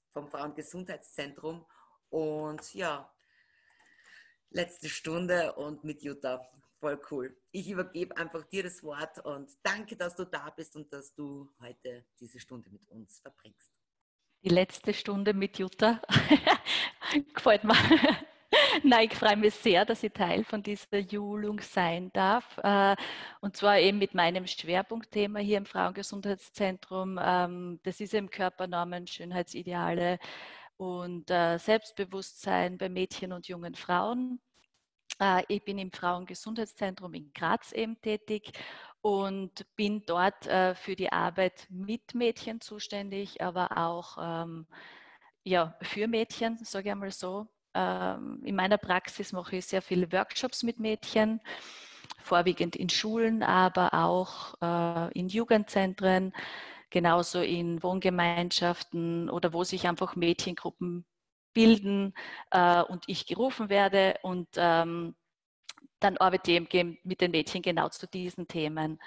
vom Frauengesundheitszentrum. Und ja, letzte Stunde und mit Jutta. Voll cool. Ich übergebe einfach dir das Wort und danke, dass du da bist und dass du heute diese Stunde mit uns verbringst. Die letzte Stunde mit Jutta. Gefällt mir. Nein, ich freue mich sehr, dass ich Teil von dieser Julung sein darf. Und zwar eben mit meinem Schwerpunktthema hier im Frauengesundheitszentrum. Das ist eben Körpernormen, Schönheitsideale und Selbstbewusstsein bei Mädchen und jungen Frauen. Ich bin im Frauengesundheitszentrum in Graz eben tätig und bin dort für die Arbeit mit Mädchen zuständig, aber auch ja, für Mädchen, sage ich einmal so. In meiner Praxis mache ich sehr viele Workshops mit Mädchen, vorwiegend in Schulen, aber auch in Jugendzentren, genauso in Wohngemeinschaften oder wo sich einfach Mädchengruppen bilden und ich gerufen werde und dann arbeite ich eben mit den Mädchen genau zu diesen Themen.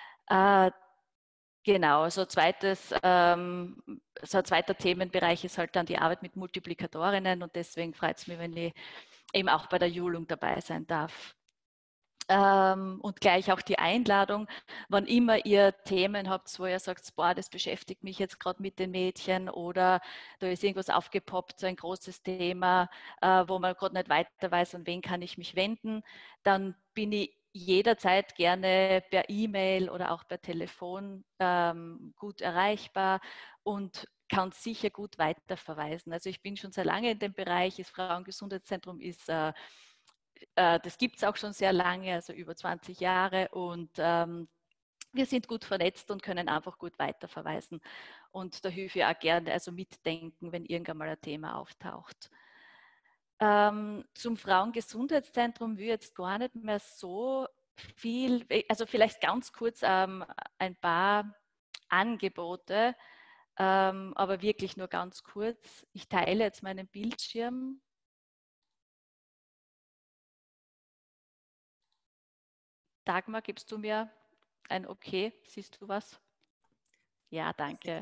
Genau, so ein zweiter Themenbereich ist halt dann die Arbeit mit Multiplikatorinnen und deswegen freut es mich, wenn ich eben auch bei der Julung dabei sein darf. Und gleich auch die Einladung, wann immer ihr Themen habt, wo ihr sagt, boah, das beschäftigt mich jetzt gerade mit den Mädchen oder da ist irgendwas aufgepoppt, so ein großes Thema, wo man gerade nicht weiter weiß, an wen kann ich mich wenden, dann bin ich jederzeit gerne per E-Mail oder auch per Telefon gut erreichbar und kann sicher gut weiterverweisen. Also ich bin schon sehr lange in dem Bereich, das Frauengesundheitszentrum ist das gibt es auch schon sehr lange, also über 20 Jahre und wir sind gut vernetzt und können einfach gut weiterverweisen. Und da hilfe ich auch gerne, also mitdenken, wenn irgendwann mal ein Thema auftaucht. Zum Frauengesundheitszentrum will ich jetzt gar nicht mehr so viel, also vielleicht ganz kurz ein paar Angebote, aber wirklich nur ganz kurz. Ich teile jetzt meinen Bildschirm. Dagmar, gibst du mir ein Okay? Siehst du was? Ja, danke.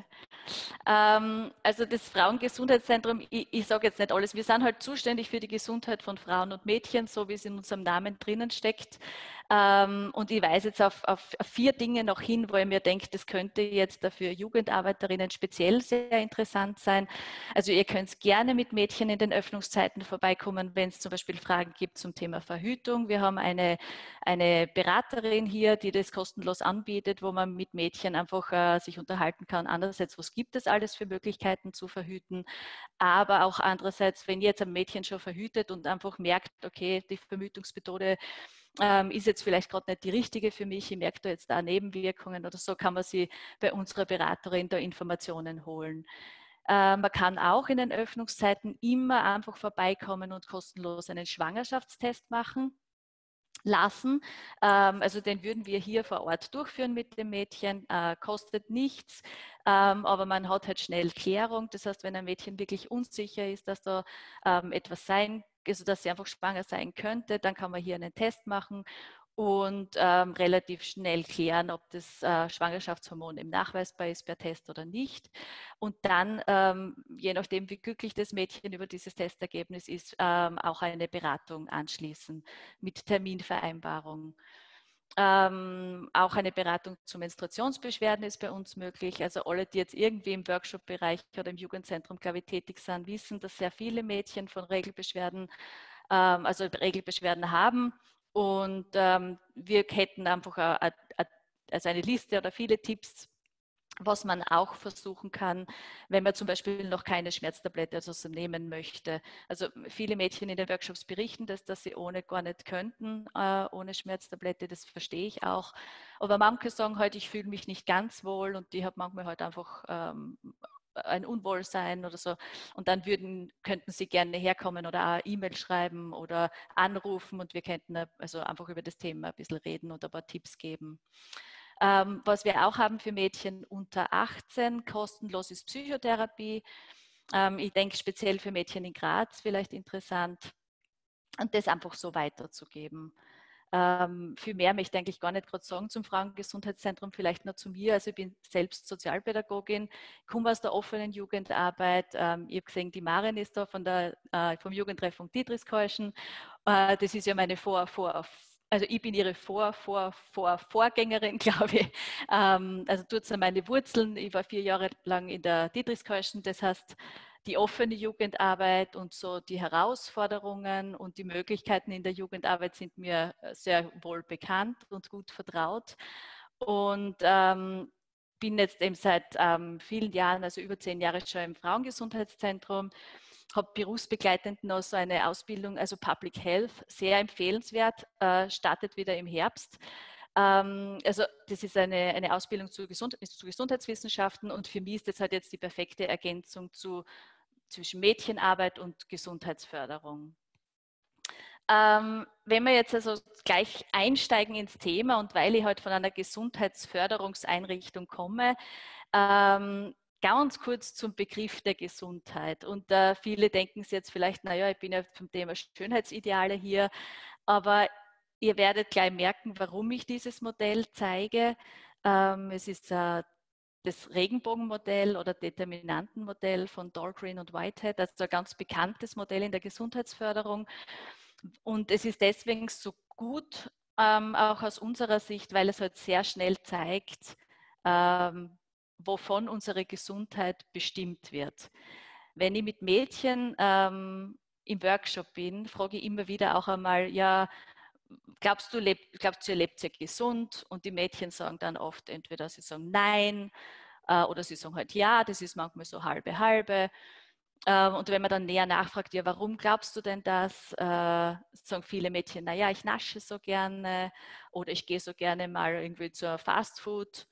Also das Frauengesundheitszentrum, ich sage jetzt nicht alles, wir sind halt zuständig für die Gesundheit von Frauen und Mädchen, so wie es in unserem Namen drinnen steckt. Und ich weise jetzt auf 4 Dinge noch hin, wo ich mir denke, das könnte jetzt dafür Jugendarbeiterinnen speziell sehr interessant sein. Also ihr könnt gerne mit Mädchen in den Öffnungszeiten vorbeikommen, wenn es zum Beispiel Fragen gibt zum Thema Verhütung. Wir haben eine Beraterin hier, die das kostenlos anbietet, wo man mit Mädchen einfach sich unterhalten kann. Andererseits, was gibt es alles für Möglichkeiten zu verhüten? Aber auch andererseits, wenn jetzt ein Mädchen schon verhütet und einfach merkt, okay, die Verhütungsmethode ist jetzt vielleicht gerade nicht die richtige für mich, ich merke da jetzt da Nebenwirkungen oder so, kann man sie bei unserer Beraterin da Informationen holen. Man kann auch in den Öffnungszeiten immer einfach vorbeikommen und kostenlos einen Schwangerschaftstest machen lassen. Also den würden wir hier vor Ort durchführen mit dem Mädchen, kostet nichts, aber man hat halt schnell Klärung. Das heißt, wenn ein Mädchen wirklich unsicher ist, dass da etwas sein, also dass sie einfach schwanger sein könnte, dann kann man hier einen Test machen und relativ schnell klären, ob das Schwangerschaftshormon eben nachweisbar ist per Test oder nicht. Und dann, je nachdem, wie glücklich das Mädchen über dieses Testergebnis ist, auch eine Beratung anschließen mit Terminvereinbarung. Auch eine Beratung zu Menstruationsbeschwerden ist bei uns möglich. Also alle, die jetzt irgendwie im Workshop-Bereich oder im Jugendzentrum, glaube ich, tätig sind, wissen, dass sehr viele Mädchen von Regelbeschwerden, also Regelbeschwerden haben. Und wir hätten einfach also eine Liste oder viele Tipps, was man auch versuchen kann, wenn man zum Beispiel noch keine Schmerztablette also nehmen möchte. Also viele Mädchen in den Workshops berichten, dass sie ohne gar nicht könnten, ohne Schmerztablette, das verstehe ich auch. Aber manche sagen halt, ich fühle mich nicht ganz wohl und die haben manchmal halt einfach ein Unwohlsein oder so. Und dann könnten sie gerne herkommen oder auch E-Mail schreiben oder anrufen und wir könnten also einfach über das Thema ein bisschen reden und ein paar Tipps geben. Was wir auch haben für Mädchen unter 18, kostenlos ist Psychotherapie. Ich denke speziell für Mädchen in Graz vielleicht interessant und das einfach so weiterzugeben. Viel mehr möchte ich eigentlich gar nicht gerade sagen zum Frauengesundheitszentrum, vielleicht nur zu mir. Also ich bin selbst Sozialpädagogin, komme aus der offenen Jugendarbeit. Ich habe gesehen, die Maren ist da vom Jugendtreffpunkt Dietrichskirchen. Das ist ja meine also ich bin ihre Vorgängerin, glaube ich. Also dort sind meine Wurzeln. Ich war 4 Jahre lang in der Dietrichskirchen. Das heißt, die offene Jugendarbeit und so die Herausforderungen und die Möglichkeiten in der Jugendarbeit sind mir sehr wohl bekannt und gut vertraut. Und bin jetzt eben seit vielen Jahren, also über 10 Jahre schon im Frauengesundheitszentrum, habe berufsbegleitend noch so eine Ausbildung, also Public Health, sehr empfehlenswert, startet wieder im Herbst. Also das ist eine Ausbildung zu Gesundheitswissenschaften und für mich ist das halt jetzt die perfekte Ergänzung zwischen Mädchenarbeit und Gesundheitsförderung. Wenn wir jetzt also gleich einsteigen ins Thema und weil ich heute von einer Gesundheitsförderungseinrichtung komme, ganz kurz zum Begriff der Gesundheit. Und viele denken sich jetzt vielleicht, naja, ich bin ja vom Thema Schönheitsideale hier, aber ihr werdet gleich merken, warum ich dieses Modell zeige. Es ist das Regenbogenmodell oder Determinantenmodell von Dahlgren und Whitehead, also ein ganz bekanntes Modell in der Gesundheitsförderung. Und es ist deswegen so gut, auch aus unserer Sicht, weil es halt sehr schnell zeigt, wovon unsere Gesundheit bestimmt wird. Wenn ich mit Mädchen im Workshop bin, frage ich immer wieder auch einmal, ja, glaubst du, ihr lebt sehr gesund? Und die Mädchen sagen dann oft entweder sie sagen nein oder sie sagen halt ja, das ist manchmal so halbe halbe. Und wenn man dann näher nachfragt, ja, warum glaubst du denn das? Sagen viele Mädchen, naja, ich nasche so gerne oder ich gehe so gerne mal irgendwie zur Fastfood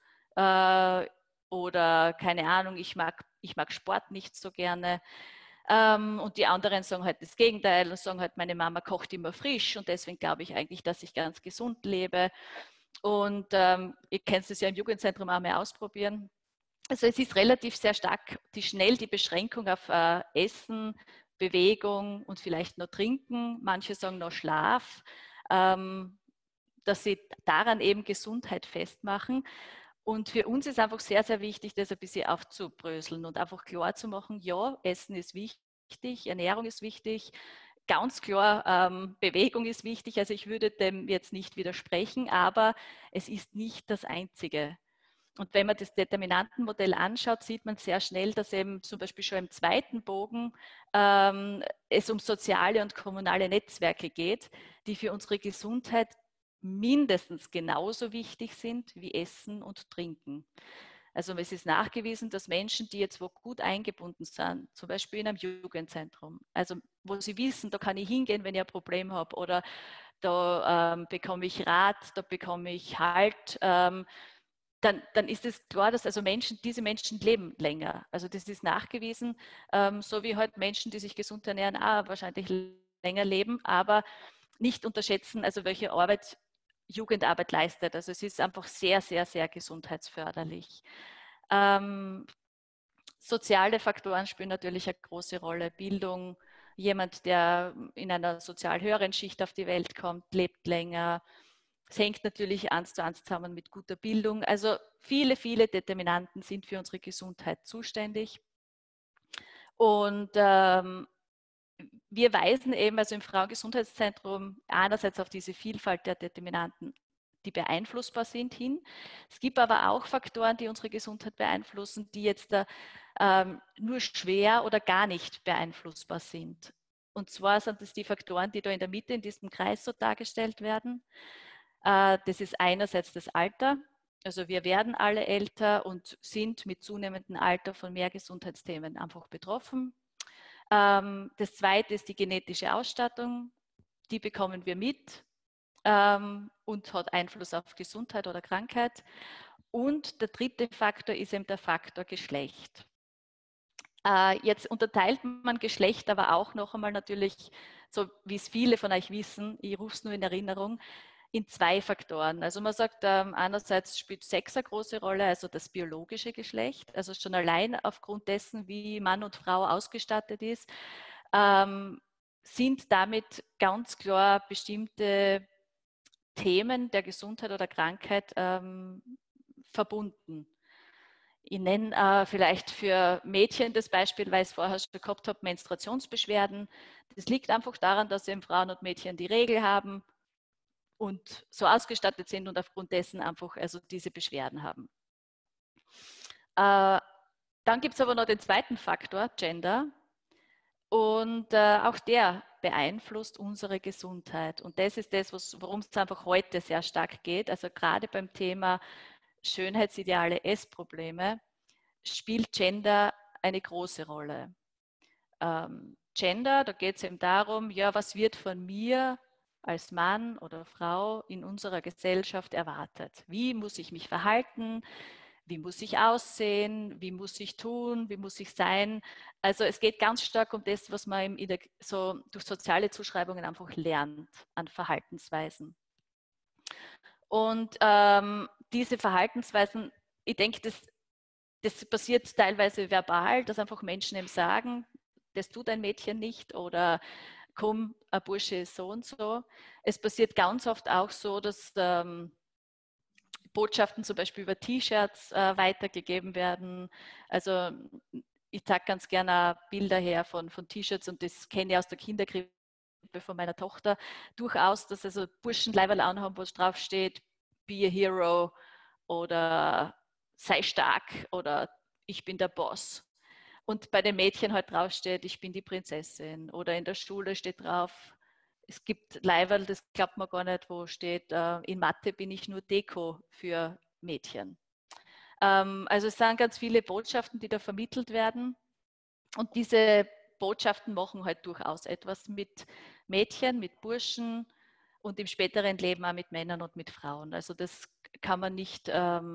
oder keine Ahnung, ich mag Sport nicht so gerne. Und die anderen sagen halt das Gegenteil und sagen halt, meine Mama kocht immer frisch und deswegen glaube ich eigentlich, dass ich ganz gesund lebe. Und ihr könnt es ja im Jugendzentrum auch mal ausprobieren. Also es ist relativ sehr stark schnell die Beschränkung auf Essen, Bewegung und vielleicht noch Trinken. Manche sagen noch Schlaf, dass sie daran eben Gesundheit festmachen. Und für uns ist einfach sehr, sehr wichtig, das ein bisschen aufzubröseln und einfach klar zu machen, ja, Essen ist wichtig, Ernährung ist wichtig, ganz klar, Bewegung ist wichtig. Also ich würde dem jetzt nicht widersprechen, aber es ist nicht das Einzige. Und wenn man das Determinantenmodell anschaut, sieht man sehr schnell, dass eben zum Beispiel schon im zweiten Bogen es um soziale und kommunale Netzwerke geht, die für unsere Gesundheit mindestens genauso wichtig sind wie Essen und Trinken. Also es ist nachgewiesen, dass Menschen, die jetzt wo gut eingebunden sind, zum Beispiel in einem Jugendzentrum, also wo sie wissen, da kann ich hingehen, wenn ich ein Problem habe oder da bekomme ich Rat, da bekomme ich Halt, dann ist es klar, dass also diese Menschen leben länger. Also das ist nachgewiesen, so wie halt Menschen, die sich gesund ernähren, auch wahrscheinlich länger leben, aber nicht unterschätzen, also welche Arbeit Jugendarbeit leistet. Also es ist einfach sehr, sehr, sehr gesundheitsförderlich. Soziale Faktoren spielen natürlich eine große Rolle. Bildung, jemand, der in einer sozial höheren Schicht auf die Welt kommt, lebt länger. Es hängt natürlich 1:1 zusammen mit guter Bildung. Also viele, viele Determinanten sind für unsere Gesundheit zuständig. Und wir weisen eben also im Frauengesundheitszentrum einerseits auf diese Vielfalt der Determinanten, die beeinflussbar sind, hin. Es gibt aber auch Faktoren, die unsere Gesundheit beeinflussen, die jetzt nur schwer oder gar nicht beeinflussbar sind. Und zwar sind es die Faktoren, die da in der Mitte in diesem Kreis so dargestellt werden. Das ist einerseits das Alter. Also wir werden alle älter und sind mit zunehmendem Alter von mehr Gesundheitsthemen einfach betroffen. Das zweite ist die genetische Ausstattung. Die bekommen wir mit und hat Einfluss auf Gesundheit oder Krankheit. Und der dritte Faktor ist eben der Faktor Geschlecht. Jetzt unterteilt man Geschlecht aber auch noch einmal natürlich, so wie es viele von euch wissen, ich rufe es nur in Erinnerung, in 2 Faktoren. Also man sagt, einerseits spielt Sex eine große Rolle, also das biologische Geschlecht, also schon allein aufgrund dessen, wie Mann und Frau ausgestattet ist, sind damit ganz klar bestimmte Themen der Gesundheit oder Krankheit verbunden. Ich nenne vielleicht für Mädchen das Beispiel, weil ich es vorher schon gehabt habe, Menstruationsbeschwerden. Das liegt einfach daran, dass eben Frauen und Mädchen die Regel haben und so ausgestattet sind und aufgrund dessen einfach also diese Beschwerden haben. Dann gibt es aber noch den zweiten Faktor, Gender. Und auch der beeinflusst unsere Gesundheit. Und das ist das, worum es einfach heute sehr stark geht. Also gerade beim Thema Schönheitsideale, Essprobleme, spielt Gender eine große Rolle. Gender, da geht es eben darum, ja, was wird von mir als Mann oder Frau in unserer Gesellschaft erwartet? Wie muss ich mich verhalten? Wie muss ich aussehen? Wie muss ich tun? Wie muss ich sein? Also es geht ganz stark um das, was man so durch soziale Zuschreibungen einfach lernt an Verhaltensweisen. Und diese Verhaltensweisen, ich denke, das passiert teilweise verbal, dass einfach Menschen eben sagen, das tut ein Mädchen nicht oder komm, ein Bursche ist so und so. Es passiert ganz oft auch so, dass Botschaften zum Beispiel über T-Shirts weitergegeben werden. Also ich zeige ganz gerne Bilder her von T-Shirts und das kenne ich aus der Kinderkrippe von meiner Tochter durchaus, dass also Burschen Leiberl anhaben, wo es drauf steht, be a hero oder sei stark oder ich bin der Boss. Und bei den Mädchen halt drauf steht, ich bin die Prinzessin. Oder in der Schule steht drauf, es gibt Leiberl, das glaubt man gar nicht, wo steht, in Mathe bin ich nur Deko für Mädchen. Also es sind ganz viele Botschaften, die da vermittelt werden. Und diese Botschaften machen halt durchaus etwas mit Mädchen, mit Burschen und im späteren Leben auch mit Männern und mit Frauen. Also das kann man nicht,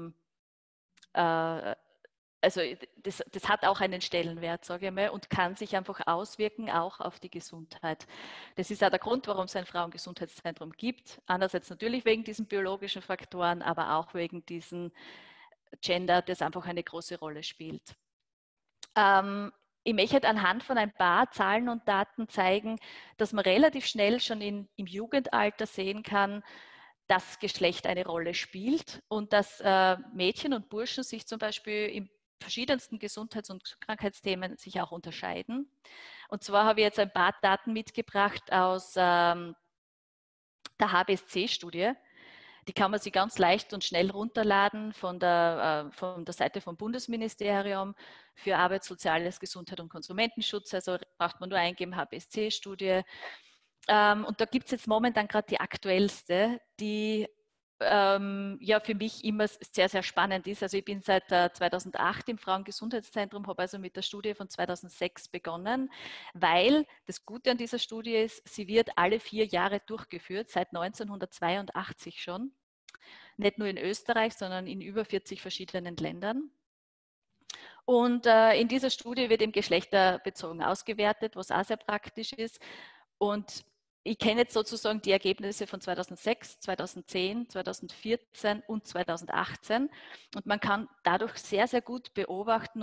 also das hat auch einen Stellenwert, sage ich mal, und kann sich einfach auswirken, auch auf die Gesundheit. Das ist auch der Grund, warum es ein Frauengesundheitszentrum gibt. Einerseits natürlich wegen diesen biologischen Faktoren, aber auch wegen diesem Gender, das einfach eine große Rolle spielt. Ich möchte anhand von ein paar Zahlen und Daten zeigen, dass man relativ schnell schon im Jugendalter sehen kann, dass Geschlecht eine Rolle spielt und dass Mädchen und Burschen sich zum Beispiel in verschiedensten Gesundheits- und Krankheitsthemen sich auch unterscheiden. Und zwar habe ich jetzt ein paar Daten mitgebracht aus der HBSC-Studie. Die kann man sich ganz leicht und schnell runterladen von der Seite vom Bundesministerium für Arbeit, Soziales, Gesundheit und Konsumentenschutz. Also braucht man nur eingeben, HBSC-Studie. Und da gibt es jetzt momentan gerade die aktuellste, die ja für mich immer sehr, sehr spannend ist. Also ich bin seit 2008 im Frauengesundheitszentrum, habe also mit der Studie von 2006 begonnen, weil das Gute an dieser Studie ist, sie wird alle 4 Jahre durchgeführt, seit 1982 schon. Nicht nur in Österreich, sondern in über 40 verschiedenen Ländern. Und in dieser Studie wird eben geschlechterbezogen ausgewertet, was auch sehr praktisch ist. Und ich kenne jetzt sozusagen die Ergebnisse von 2006, 2010, 2014 und 2018. Und man kann dadurch sehr, sehr gut beobachten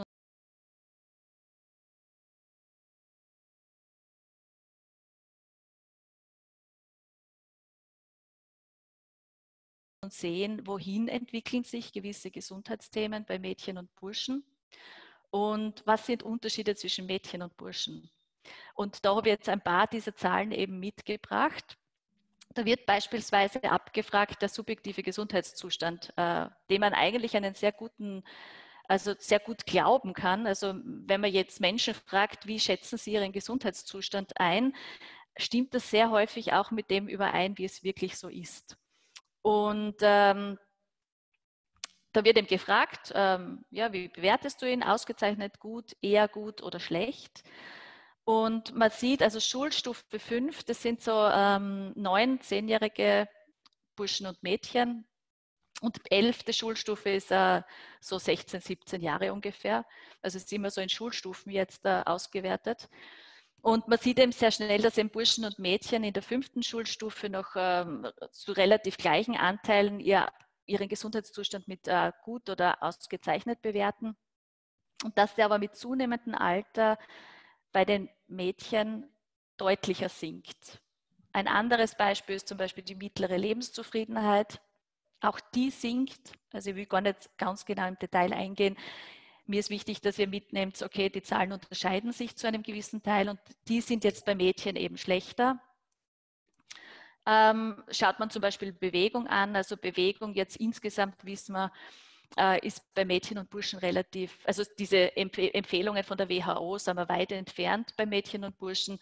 und sehen, wohin entwickeln sich gewisse Gesundheitsthemen bei Mädchen und Burschen und was sind Unterschiede zwischen Mädchen und Burschen. Und da habe ich jetzt ein paar dieser Zahlen eben mitgebracht. Da wird beispielsweise abgefragt der subjektive Gesundheitszustand, dem man eigentlich einen sehr guten, also sehr gut glauben kann. Also wenn man jetzt Menschen fragt, wie schätzen sie ihren Gesundheitszustand ein, stimmt das sehr häufig auch mit dem überein, wie es wirklich so ist. Und da wird eben gefragt, ja, wie bewertest du ihn? Ausgezeichnet, gut, eher gut oder schlecht? Und man sieht, also Schulstufe 5, das sind so 9-, 10-jährige Burschen und Mädchen. Und 11. Schulstufe ist so 16, 17 Jahre ungefähr. Also es ist immer so in Schulstufen jetzt ausgewertet. Und man sieht eben sehr schnell, dass eben Burschen und Mädchen in der 5. Schulstufe noch zu relativ gleichen Anteilen ihren Gesundheitszustand mit gut oder ausgezeichnet bewerten. Und dass der aber mit zunehmendem Alter bei den Mädchen deutlicher sinkt. Ein anderes Beispiel ist zum Beispiel die mittlere Lebenszufriedenheit. Auch die sinkt. Also ich will gar nicht ganz genau im Detail eingehen. Mir ist wichtig, dass ihr mitnehmt, okay, die Zahlen unterscheiden sich zu einem gewissen Teil und die sind jetzt bei Mädchen eben schlechter. Schaut man zum Beispiel Bewegung an, also Bewegung jetzt insgesamt wissen wir, ist bei Mädchen und Burschen relativ, also diese Empfehlungen von der WHO sind wir weit entfernt bei Mädchen und Burschen.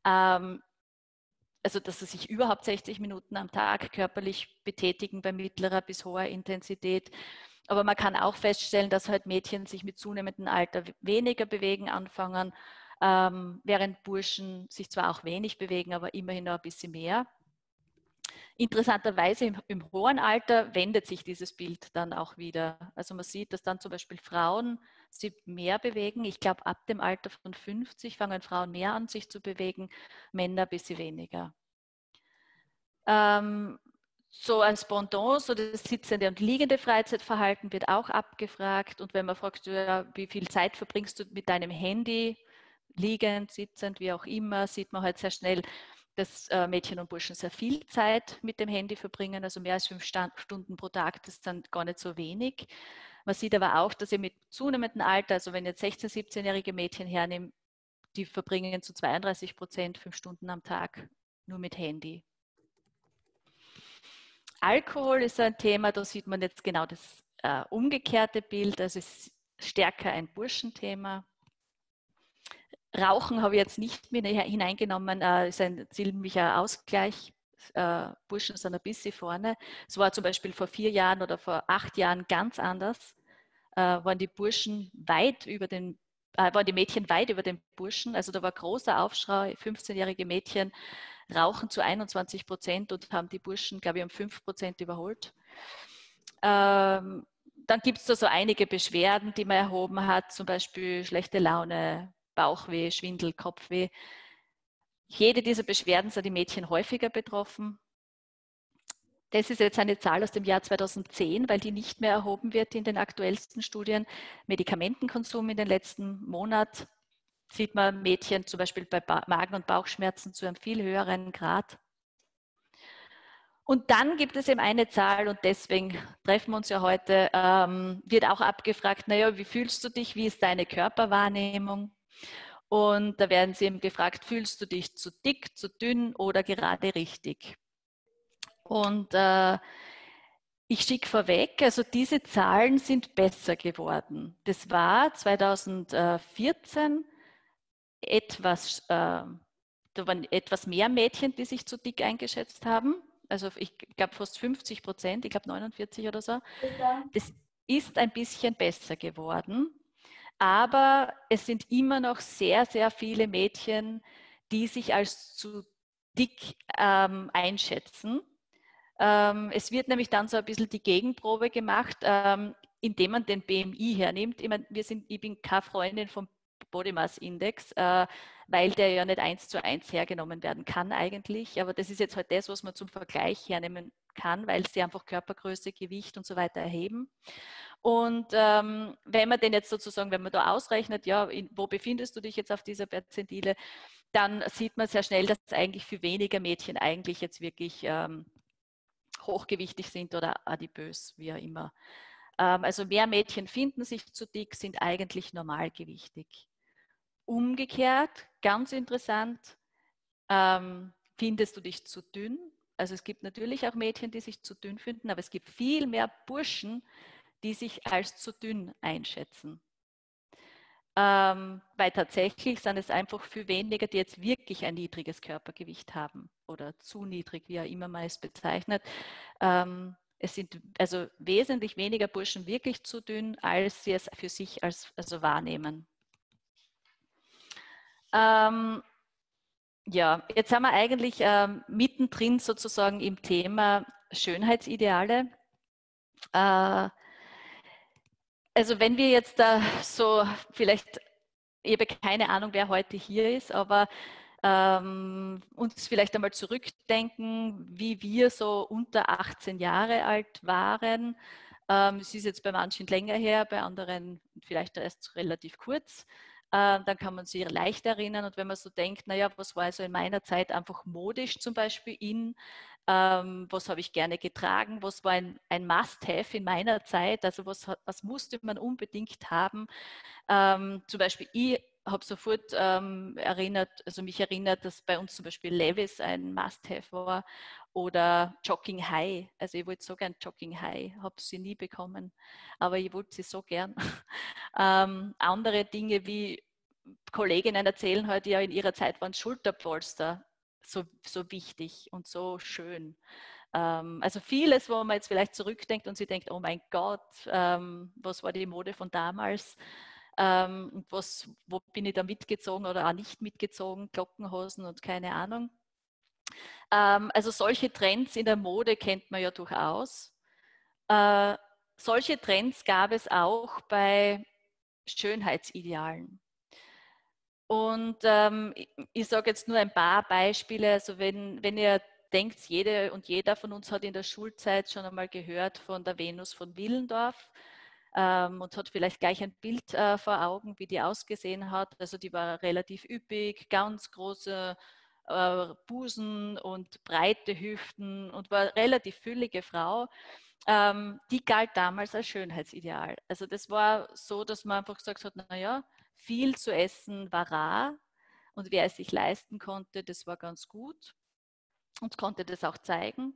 Also dass sie sich überhaupt 60 Minuten am Tag körperlich betätigen bei mittlerer bis hoher Intensität. Aber man kann auch feststellen, dass halt Mädchen sich mit zunehmendem Alter weniger bewegen anfangen, während Burschen sich zwar auch wenig bewegen, aber immerhin noch ein bisschen mehr. Interessanterweise im hohen Alter wendet sich dieses Bild dann auch wieder. Also man sieht, dass dann zum Beispiel Frauen sich mehr bewegen. Ich glaube, ab dem Alter von 50 fangen Frauen mehr an, sich zu bewegen, Männer ein bisschen weniger. So als Pendant, so das sitzende und liegende Freizeitverhalten wird auch abgefragt. Und wenn man fragt, ja, wie viel Zeit verbringst du mit deinem Handy, liegend, sitzend, wie auch immer, sieht man halt sehr schnell, dass Mädchen und Burschen sehr viel Zeit mit dem Handy verbringen, also mehr als 5 Stunden pro Tag, das ist dann gar nicht so wenig. Man sieht aber auch, dass sie mit zunehmendem Alter, also wenn jetzt 16-, 17-jährige Mädchen hernehmen, die verbringen zu 32% 5 Stunden am Tag nur mit Handy. Alkohol ist ein Thema, da sieht man jetzt genau das umgekehrte Bild, also es ist stärker ein Burschenthema. Rauchen habe ich jetzt nicht mit hineingenommen, ist ein ziemlicher Ausgleich. Burschen sind ein bisschen vorne. Es war zum Beispiel vor 4 Jahren oder vor 8 Jahren ganz anders. Waren die Burschen waren die Mädchen weit über den Burschen. Also da war großer Aufschrei, 15-jährige Mädchen rauchen zu 21% und haben die Burschen, glaube ich, um 5% überholt. Dann gibt es da so einige Beschwerden, die man erhoben hat, zum Beispiel schlechte Laune, Bauchweh, Schwindel, Kopfweh. Jede dieser Beschwerden sind die Mädchen häufiger betroffen. Das ist jetzt eine Zahl aus dem Jahr 2010, weil die nicht mehr erhoben wird in den aktuellsten Studien. Medikamentenkonsum in den letzten Monat sieht man Mädchen zum Beispiel bei Magen- und Bauchschmerzen zu einem viel höheren Grad. Und dann gibt es eben eine Zahl und deswegen treffen wir uns ja heute, wird auch abgefragt, naja, wie fühlst du dich, wie ist deine Körperwahrnehmung? Und da werden sie eben gefragt, fühlst du dich zu dick, zu dünn oder gerade richtig? Und ich schicke vorweg, also diese Zahlen sind besser geworden. Das war 2014 da waren etwas mehr Mädchen, die sich zu dick eingeschätzt haben. Also ich glaube fast 50%, ich glaube 49 oder so. Das ist ein bisschen besser geworden. Aber es sind immer noch sehr, sehr viele Mädchen, die sich als zu dick einschätzen. Es wird nämlich dann so ein bisschen die Gegenprobe gemacht, indem man den BMI hernimmt. Ich bin keine Freundin vom Body Mass Index, weil der ja nicht 1:1 hergenommen werden kann eigentlich. Aber das ist jetzt halt das, was man zum Vergleich hernehmen kann, weil sie einfach Körpergröße, Gewicht und so weiter erheben. Und wenn man den jetzt sozusagen, wenn man da ausrechnet, ja, wo befindest du dich jetzt auf dieser Perzentile, dann sieht man sehr schnell, dass eigentlich für weniger Mädchen eigentlich jetzt wirklich hochgewichtig sind oder adipös, wie auch immer. Also mehr Mädchen finden sich zu dick, sind eigentlich normalgewichtig. Umgekehrt, ganz interessant, findest du dich zu dünn? Also es gibt natürlich auch Mädchen, die sich zu dünn finden, aber es gibt viel mehr Burschen, die sich als zu dünn einschätzen. Weil tatsächlich sind es einfach viel weniger, die jetzt wirklich ein niedriges Körpergewicht haben oder zu niedrig, wie auch immer man es bezeichnet. Es sind also wesentlich weniger Burschen wirklich zu dünn, als sie es für sich also wahrnehmen. Ja, jetzt haben wir eigentlich mittendrin sozusagen im Thema Schönheitsideale. Also wenn wir jetzt da so vielleicht, ich habe keine Ahnung, wer heute hier ist, aber uns vielleicht einmal zurückdenken, wie wir so unter 18 Jahre alt waren. Es ist jetzt bei manchen länger her, bei anderen vielleicht erst relativ kurz. Dann kann man sich leicht erinnern. Und wenn man so denkt, naja, was war also in meiner Zeit einfach modisch zum Beispiel was habe ich gerne getragen, was war ein Must-Have in meiner Zeit, also was musste man unbedingt haben. Zum Beispiel, ich habe sofort mich erinnert, dass bei uns zum Beispiel Levi's ein Must-Have war oder Jogging High. Also ich wollte so gern Jogging High, habe sie nie bekommen, aber ich wollte sie so gern. Andere Dinge wie Kolleginnen erzählen heute, ja, in ihrer Zeit waren Schulterpolster so wichtig und so schön. Also vieles, wo man jetzt vielleicht zurückdenkt und sie denkt, oh mein Gott, was war die Mode von damals? Wo bin ich da mitgezogen oder auch nicht mitgezogen? Glockenhosen und keine Ahnung. Also solche Trends in der Mode kennt man ja durchaus. Solche Trends gab es auch bei Schönheitsidealen. Und ich sage jetzt nur ein paar Beispiele. Also wenn ihr denkt, jede und jeder von uns hat in der Schulzeit schon einmal gehört von der Venus von Willendorf und hat vielleicht gleich ein Bild vor Augen, wie die ausgesehen hat. Also die war relativ üppig, ganz große Busen und breite Hüften und war eine relativ füllige Frau. Die galt damals als Schönheitsideal. Also das war so, dass man einfach gesagt hat, naja, viel zu essen war rar und wer es sich leisten konnte, das war ganz gut und konnte das auch zeigen.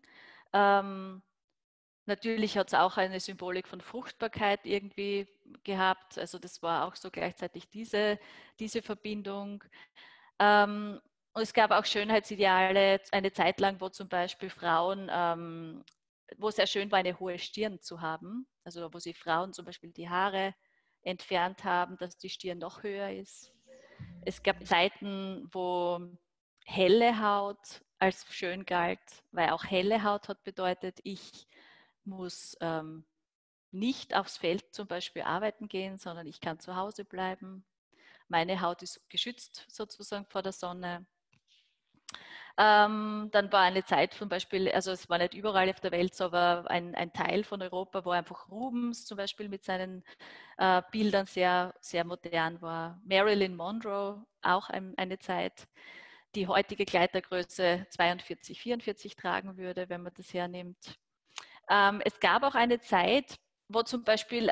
Natürlich hat es auch eine Symbolik von Fruchtbarkeit irgendwie gehabt. Also das war auch so gleichzeitig diese Verbindung. Und es gab auch Schönheitsideale eine Zeit lang, wo zum Beispiel Frauen, wo es sehr schön war, eine hohe Stirn zu haben. Also wo sich Frauen zum Beispiel die Haare entfernt haben, dass die Stirn noch höher ist. Es gab Zeiten, wo helle Haut als schön galt, weil auch helle Haut hat bedeutet, ich muss nicht aufs Feld zum Beispiel arbeiten gehen, sondern ich kann zu Hause bleiben. Meine Haut ist geschützt sozusagen vor der Sonne. Dann war eine Zeit zum Beispiel, also es war nicht überall auf der Welt, aber ein Teil von Europa, wo einfach Rubens zum Beispiel mit seinen Bildern sehr, sehr modern war. Marilyn Monroe, auch eine Zeit, die heutige Kleidergröße 42, 44 tragen würde, wenn man das hernimmt. Es gab auch eine Zeit, wo zum Beispiel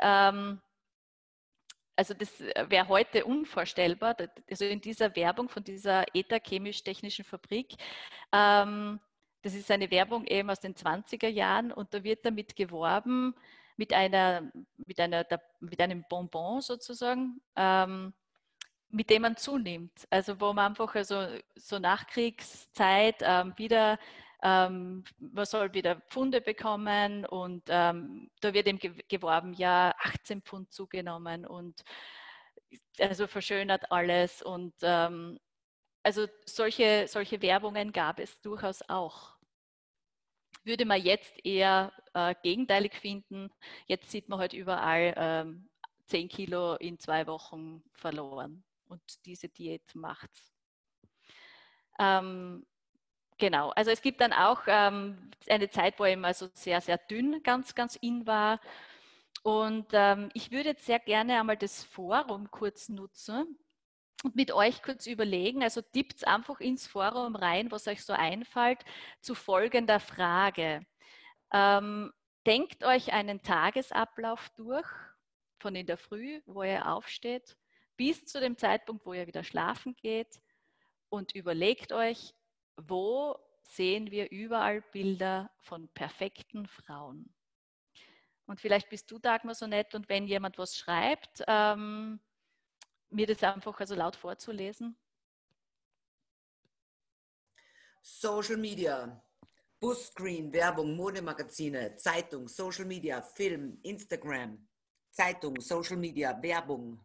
also das wäre heute unvorstellbar, also in dieser Werbung von dieser ETA chemisch-technischen Fabrik, das ist eine Werbung eben aus den 20er Jahren und da wird damit geworben mit einem Bonbon sozusagen, mit dem man zunimmt. Also wo man einfach also so Nachkriegszeit wieder man soll wieder Pfunde bekommen und da wird eben geworben, ja, 18 Pfund zugenommen und also verschönert alles und also solche Werbungen gab es durchaus auch. Würde man jetzt eher gegenteilig finden. Jetzt sieht man halt überall 10 Kilo in 2 Wochen verloren und diese Diät macht's. Genau, also es gibt dann auch eine Zeit, wo eben also sehr, sehr dünn ganz, ganz in war. Und ich würde jetzt sehr gerne einmal das Forum kurz nutzen und mit euch kurz überlegen, also tippt einfach ins Forum rein, was euch so einfällt, zu folgender Frage. Denkt euch einen Tagesablauf durch, von in der Früh, wo ihr aufsteht, bis zu dem Zeitpunkt, wo ihr wieder schlafen geht und überlegt euch, wo sehen wir überall Bilder von perfekten Frauen? Und vielleicht bist du, Dagmar, so nett und wenn jemand was schreibt, mir das einfach also laut vorzulesen. Social Media, Busscreen, Werbung, Modemagazine, Zeitung, Social Media, Film, Instagram, Zeitung, Social Media, Werbung.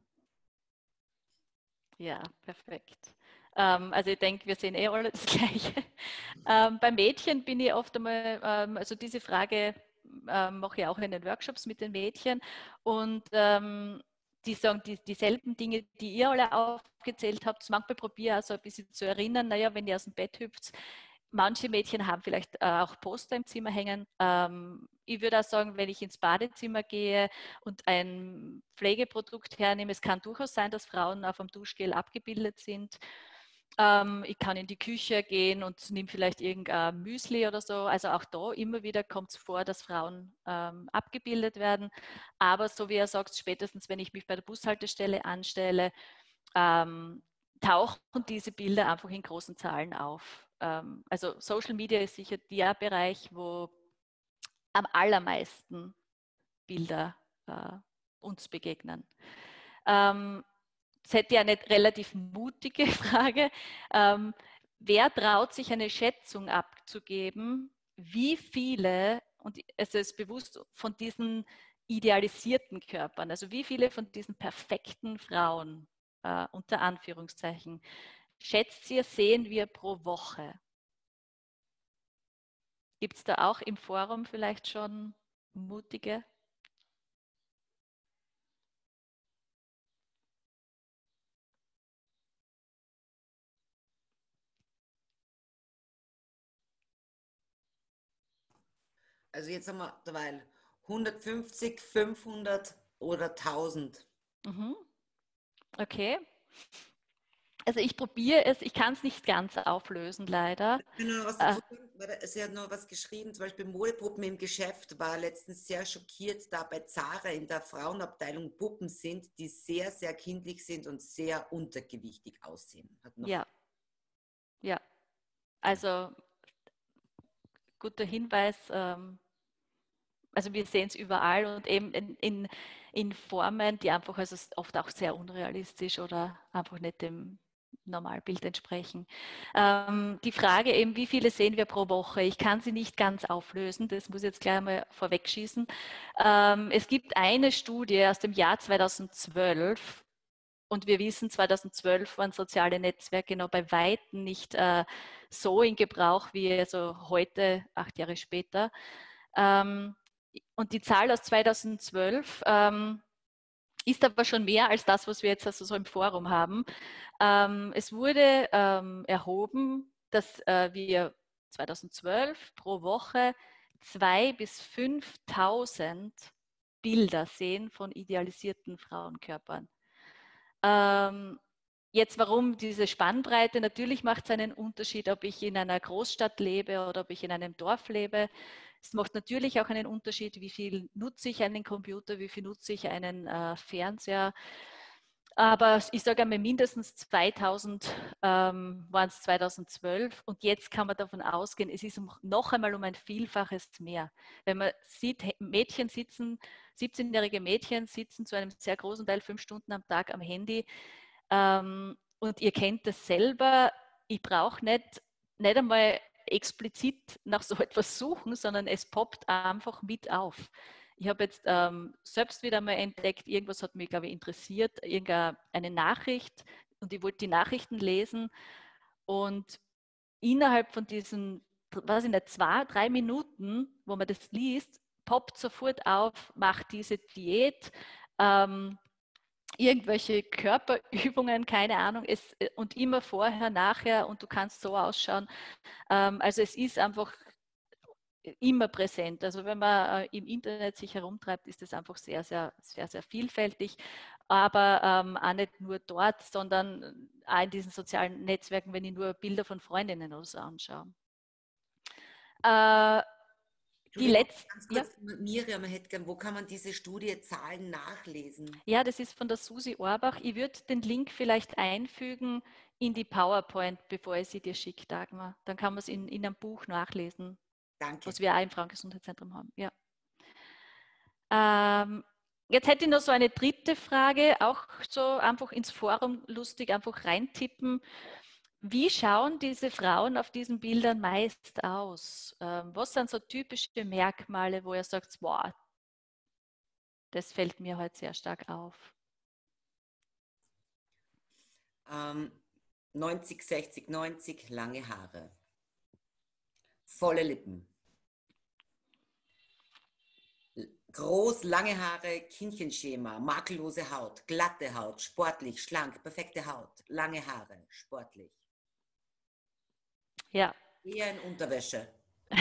Ja, perfekt. Also ich denke, wir sehen eh alle das Gleiche. Bei Mädchen bin ich oft einmal, also diese Frage mache ich auch in den Workshops mit den Mädchen und die sagen dieselben Dinge, die ihr alle aufgezählt habt. Manchmal probiere ich auch so ein bisschen zu erinnern, naja, wenn ihr aus dem Bett hüpft, manche Mädchen haben vielleicht auch Poster im Zimmer hängen. Ich würde auch sagen, wenn ich ins Badezimmer gehe und ein Pflegeprodukt hernehme, es kann durchaus sein, dass Frauen auf dem Duschgel abgebildet sind. Ich kann in die Küche gehen und nehme vielleicht irgendein Müsli oder so. Also auch da immer wieder kommt es vor, dass Frauen abgebildet werden. Aber so wie er sagt, spätestens wenn ich mich bei der Bushaltestelle anstelle, tauchen diese Bilder einfach in großen Zahlen auf. Also Social Media ist sicher der Bereich, wo am allermeisten Bilder uns begegnen. Jetzt hätte ich eine relativ mutige Frage. Wer traut sich eine Schätzung abzugeben, wie viele, und es ist bewusst von diesen idealisierten Körpern, also wie viele von diesen perfekten Frauen, unter Anführungszeichen, schätzt ihr, sehen wir pro Woche? Gibt es da auch im Forum vielleicht schon mutige? Also jetzt haben wir derweil 150, 500 oder 1000. Mhm. Okay. Also ich probiere es, ich kann es nicht ganz auflösen, leider. Ich kann noch was dazu sagen, weil sie hat noch was geschrieben, zum Beispiel Modepuppen im Geschäft, war letztens sehr schockiert, da bei Zara in der Frauenabteilung Puppen sind, die sehr, sehr kindlich sind und sehr untergewichtig aussehen. Hat noch, Ja, ja. genau. Also guter Hinweis. Also wir sehen es überall und eben in Formen, die einfach also oft auch sehr unrealistisch oder einfach nicht dem Normalbild entsprechen. Die Frage eben, wie viele sehen wir pro Woche? Ich kann sie nicht ganz auflösen, das muss ich jetzt gleich mal vorwegschießen. Es gibt eine Studie aus dem Jahr 2012 und wir wissen, 2012 waren soziale Netzwerke noch bei Weitem nicht so in Gebrauch wie also heute, 8 Jahre später. Und die Zahl aus 2012 ist aber schon mehr als das, was wir jetzt also so im Forum haben. Es wurde erhoben, dass wir 2012 pro Woche 2.000 bis 5.000 Bilder sehen von idealisierten Frauenkörpern. Jetzt, warum diese Spannbreite? Natürlich macht es einen Unterschied, ob ich in einer Großstadt lebe oder ob ich in einem Dorf lebe. Es macht natürlich auch einen Unterschied, wie viel nutze ich einen Computer, wie viel nutze ich einen Fernseher. Aber ich sage einmal, mindestens 2000 waren es 2012 und jetzt kann man davon ausgehen, es ist noch einmal um ein Vielfaches mehr. Wenn man sieht, Mädchen sitzen, 17-jährige Mädchen sitzen zu einem sehr großen Teil 5 Stunden am Tag am Handy und ihr kennt das selber, ich brauche nicht einmal explizit nach so etwas suchen, sondern es poppt einfach mit auf. Ich habe jetzt selbst wieder mal entdeckt, irgendwas hat mich, glaube ich, interessiert, irgendeine Nachricht und ich wollte die Nachrichten lesen und innerhalb von diesen, weiß ich nicht, 2, 3 Minuten, wo man das liest, poppt sofort auf, macht diese Diät, irgendwelche Körperübungen, keine Ahnung, und immer vorher, nachher und du kannst so ausschauen. Also es ist einfach immer präsent. Also wenn man im Internet sich herumtreibt, ist es einfach sehr, sehr, sehr, sehr vielfältig. Aber auch nicht nur dort, sondern auch in diesen sozialen Netzwerken, wenn ich nur Bilder von Freundinnen oder so anschaue. Die Entschuldigung, letzte, ganz ja, kurz, Miriam Hetgen, wo kann man diese Studie Zahlen nachlesen? ja, das ist von der Susi Orbach. Ich würde den Link vielleicht einfügen in die PowerPoint, bevor ich sie dir schicke, Dagmar. Dann kann man es in einem Buch nachlesen, Danke. was wir auch im Frauengesundheitszentrum haben. Ja. Jetzt hätte ich noch so eine dritte Frage, auch so einfach ins Forum lustig, einfach reintippen. Wie schauen diese Frauen auf diesen Bildern meist aus? Was sind so typische Merkmale, wo ihr sagt, wow, das fällt mir heute sehr stark auf? 90, 60, 90, lange Haare. Volle Lippen. Groß, lange Haare, Kindchenschema, makellose Haut, glatte Haut, sportlich, schlank, perfekte Haut, lange Haare, sportlich. Ja, Eher in Unterwäsche.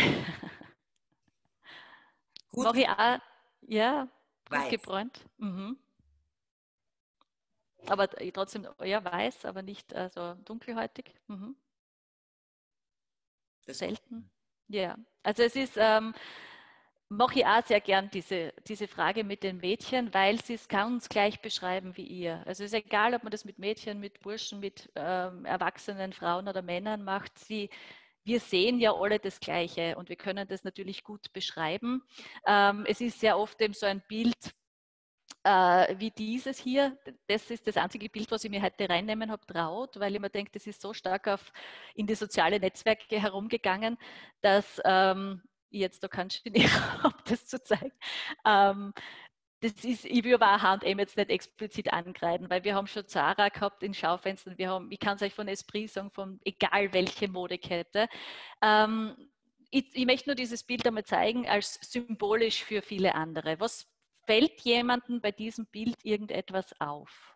Gut Mache ich gebrannt. auch, ja, gut Weiß. gebräunt. Mhm. Aber trotzdem eher weiß, aber nicht so dunkelhäutig. Mhm. Das macht. Selten. Ja, also es ist, mache ich auch sehr gern diese Frage mit den Mädchen, weil sie es ganz gleich beschreiben wie ihr. Also es ist egal, ob man das mit Mädchen, mit Burschen, mit erwachsenen Frauen oder Männern macht. Wir sehen ja alle das Gleiche und wir können das natürlich gut beschreiben. Es ist sehr oft eben so ein Bild, wie dieses hier. Das ist das einzige Bild, was ich mir heute reinnehmen habe, traut, weil ich mir denke, das ist so stark in die sozialen Netzwerke herumgegangen, dass ich jetzt da kein Genie habe, das zu zeigen. Das ist, ich will aber auch H&M jetzt nicht explizit angreifen, weil wir haben schon Zara gehabt in Schaufenstern, ich kann es euch von Esprit sagen, von egal welche Modekette. Ähm, ich möchte nur dieses Bild einmal zeigen als symbolisch für viele andere. Was fällt jemandem bei diesem Bild irgendetwas auf?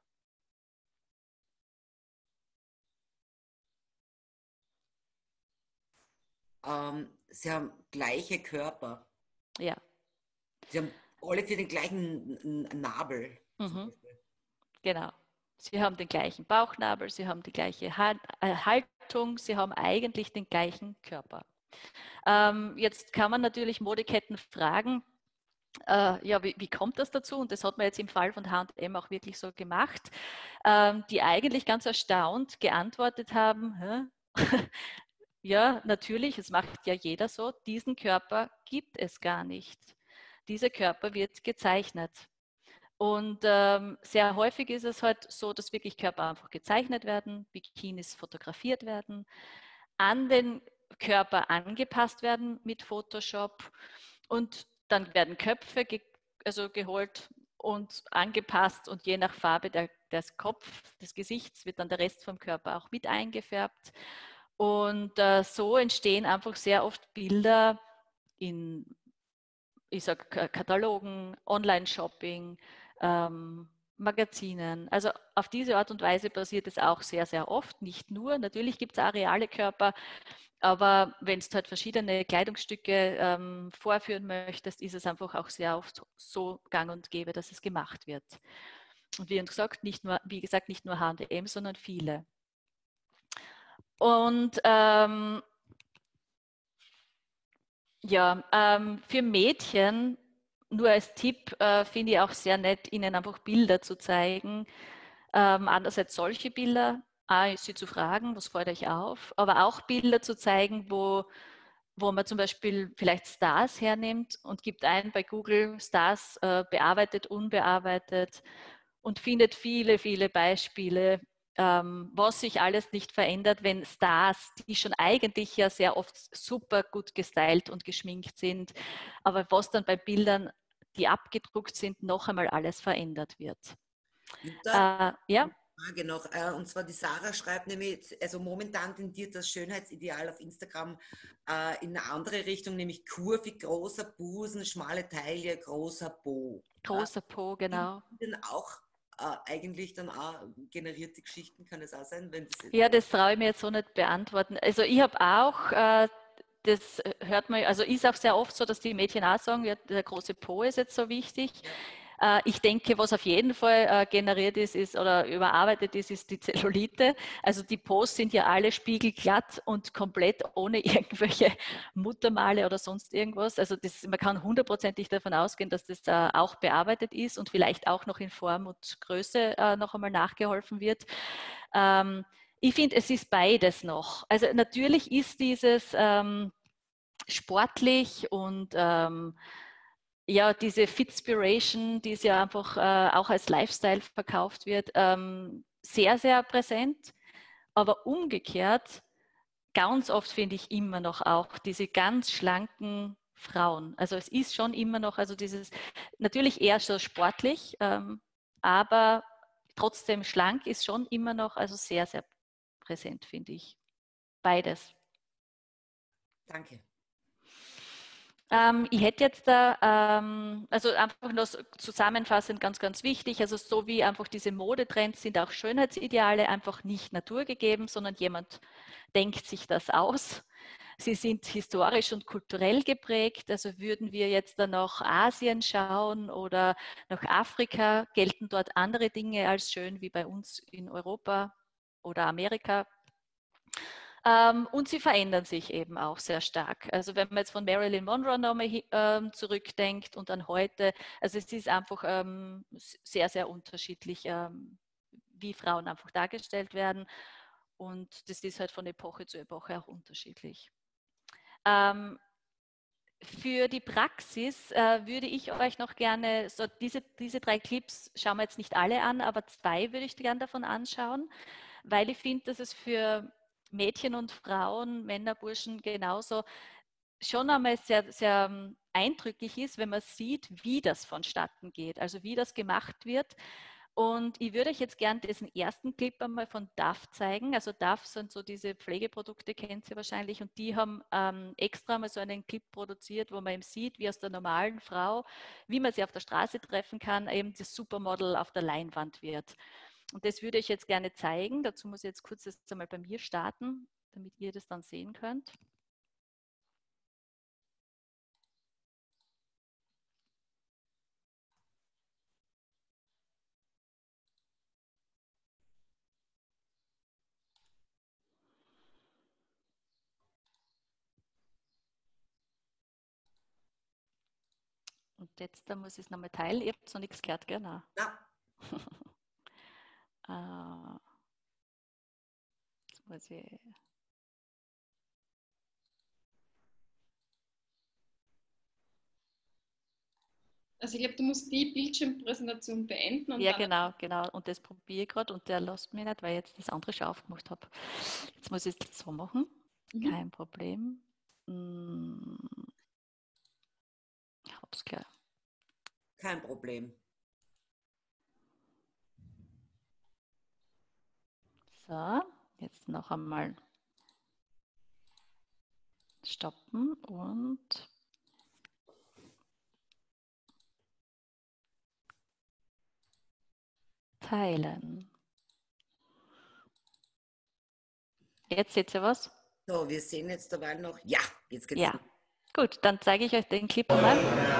Sie haben gleiche Körper. Ja. Sie haben alle für den gleichen Nabel zum Mhm. Beispiel. Genau. Sie haben den gleichen Bauchnabel, sie haben die gleiche Haltung, sie haben eigentlich den gleichen Körper. Jetzt kann man natürlich Modeketten fragen, ja, wie kommt das dazu? Und das hat man jetzt im Fall von H&M auch wirklich so gemacht, die eigentlich ganz erstaunt geantwortet haben, ja, natürlich, es macht ja jeder so, diesen Körper gibt es gar nicht. Dieser Körper wird gezeichnet. Und sehr häufig ist es halt so, dass wirklich Körper einfach gezeichnet werden, Bikinis fotografiert werden, an den Körper angepasst werden mit Photoshop und dann werden Köpfe geholt und angepasst und je nach Farbe des Kopf, des Gesichts wird dann der Rest vom Körper auch mit eingefärbt. Und so entstehen einfach sehr oft Bilder in, ich sag, Katalogen, Online-Shopping, Magazinen. Also auf diese Art und Weise passiert es auch sehr, sehr oft. Nicht nur, natürlich gibt es auch reale Körper, aber wenn du halt verschiedene Kleidungsstücke vorführen möchtest, ist es einfach auch sehr oft so gang und gäbe, dass es gemacht wird. Und wie gesagt, wie gesagt, nicht nur H&M, sondern viele. Und ja, für Mädchen, nur als Tipp, finde ich auch sehr nett, ihnen einfach Bilder zu zeigen. Andererseits solche Bilder, sie zu fragen, was fällt euch auf, aber auch Bilder zu zeigen, wo man zum Beispiel vielleicht Stars hernimmt und gibt ein bei Google Stars bearbeitet, unbearbeitet und findet viele, viele Beispiele, was sich alles nicht verändert, wenn Stars, die schon eigentlich ja sehr oft super gut gestylt und geschminkt sind, aber was dann bei Bildern, die abgedruckt sind, noch einmal alles verändert wird. Jutta, Ja, Frage noch. Und zwar die Sarah schreibt nämlich, also momentan tendiert das Schönheitsideal auf Instagram in eine andere Richtung, nämlich kurvig, großer Busen, schmale Taille, großer Po. Ja? großer Po, Sind genau. denn auch eigentlich dann auch generierte Geschichten, kann es auch sein, wenn das Ja, das traue ich mir jetzt so nicht beantworten. Also ich habe auch, das hört man, also ist auch sehr oft so, dass die Mädchen auch sagen, ja, der große Po ist jetzt so wichtig. ja. Ich denke, was auf jeden Fall generiert ist oder überarbeitet ist die Zellulite. Also die Pos sind ja alle spiegelglatt und komplett ohne irgendwelche Muttermale oder sonst irgendwas. Also man kann hundertprozentig davon ausgehen, dass das auch bearbeitet ist und vielleicht auch noch in Form und Größe noch einmal nachgeholfen wird. Ähm, ich finde, es ist beides noch. Also natürlich ist dieses sportlich und ja, diese Fitspiration, die es ja einfach auch als Lifestyle verkauft wird, sehr, sehr präsent. Aber umgekehrt, ganz oft finde ich immer noch auch diese ganz schlanken Frauen. Also es ist schon immer noch, also dieses, natürlich eher so sportlich, aber trotzdem schlank ist schon immer noch, also sehr, sehr präsent, finde ich. Beides. Danke. Ich hätte jetzt da, also einfach nur zusammenfassend ganz, ganz wichtig, also so wie einfach diese Modetrends sind auch Schönheitsideale einfach nicht naturgegeben, sondern jemand denkt sich das aus. Sie sind historisch und kulturell geprägt. Also würden wir jetzt dann nach Asien schauen oder nach Afrika, gelten dort andere Dinge als schön wie bei uns in Europa oder Amerika. Und sie verändern sich eben auch sehr stark. Also wenn man jetzt von Marilyn Monroe nochmal zurückdenkt und an heute, also es ist einfach sehr, sehr unterschiedlich, wie Frauen einfach dargestellt werden. Und das ist halt von Epoche zu Epoche auch unterschiedlich. Für die Praxis würde ich euch noch gerne, so diese 3 Clips schauen wir jetzt nicht alle an, aber 2 würde ich gerne davon anschauen, weil ich finde, dass es für Mädchen und Frauen, Männer, Burschen genauso schon einmal sehr, sehr eindrücklich ist, wenn man sieht, wie das vonstatten geht, also wie das gemacht wird. Und ich würde euch jetzt gerne diesen ersten Clip einmal von Dove zeigen. Also Dove sind so diese Pflegeprodukte, kennt ihr wahrscheinlich. Und die haben extra mal so einen Clip produziert, wo man eben sieht, wie aus der normalen Frau, wie man sie auf der Straße treffen kann, eben das Supermodel auf der Leinwand wird. Und das würde ich jetzt gerne zeigen. Dazu muss ich jetzt kurz das einmal bei mir starten, damit ihr das dann sehen könnt. Und jetzt, da muss ich es nochmal teilen. Ihr habt noch nichts gehört, genau. Ja. Jetzt muss ich... Also ich glaube, du musst die Bildschirmpräsentation beenden. Und ja, dann genau. Und das probiere ich gerade und der lässt mich nicht, weil ich jetzt das andere schon aufgemacht habe. Jetzt muss ich es so machen. Kein Problem. Ich habe es gleich. Kein Problem. So, jetzt noch einmal stoppen und teilen. Jetzt seht ihr was? So, wir sehen jetzt dabei noch. Ja, jetzt geht's. Ja, gut, dann zeige ich euch den Clip mal.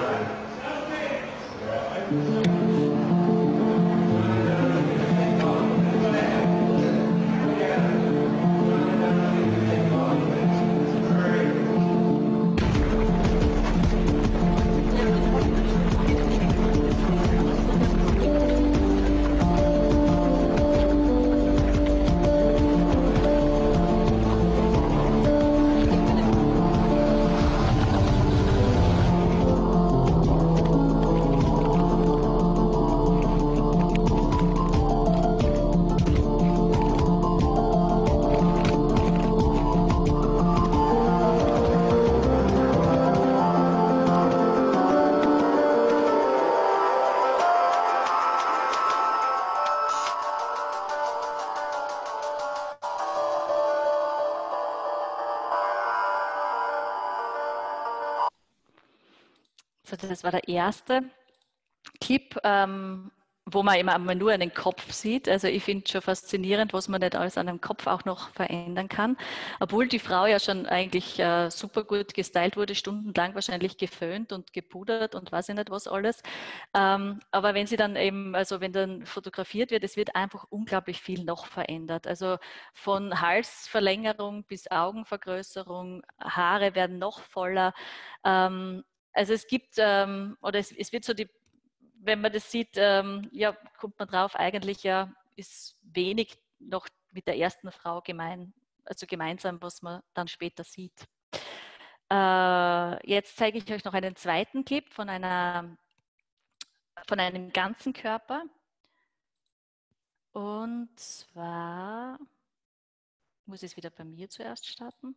So, das war der erste Clip, wo man immer nur einen Kopf sieht. Also ich finde es schon faszinierend, was man nicht alles an einem Kopf auch noch verändern kann. Obwohl die Frau ja schon eigentlich super gut gestylt wurde, stundenlang wahrscheinlich geföhnt und gepudert und weiß ich nicht was alles. Aber wenn sie dann eben, also wenn dann fotografiert wird, es wird einfach unglaublich viel noch verändert. Also von Halsverlängerung bis Augenvergrößerung, Haare werden noch voller. Also es gibt, oder es wird so die, wenn man das sieht, ja, kommt man drauf, eigentlich ja ist wenig noch mit der ersten Frau gemeinsam, was man dann später sieht. Jetzt zeige ich euch noch einen zweiten Clip von einem ganzen Körper. Und zwar muss ich es wieder bei mir zuerst starten.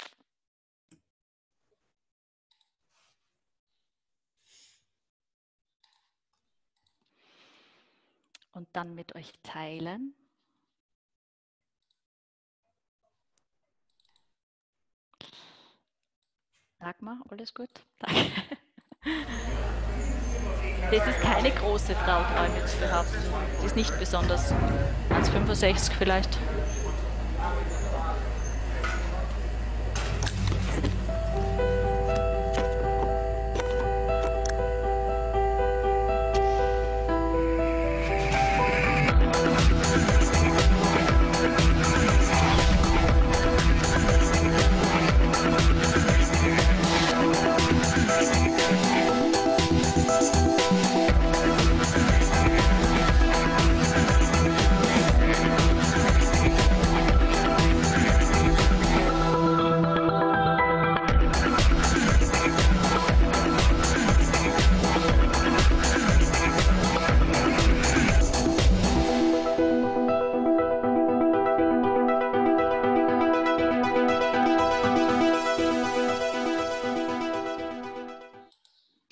Und dann mit euch teilen. Dagmar, alles gut? Danke. Das ist keine große Frau, traue ich mir zu behaupten. Die ist nicht besonders. 1,65 vielleicht.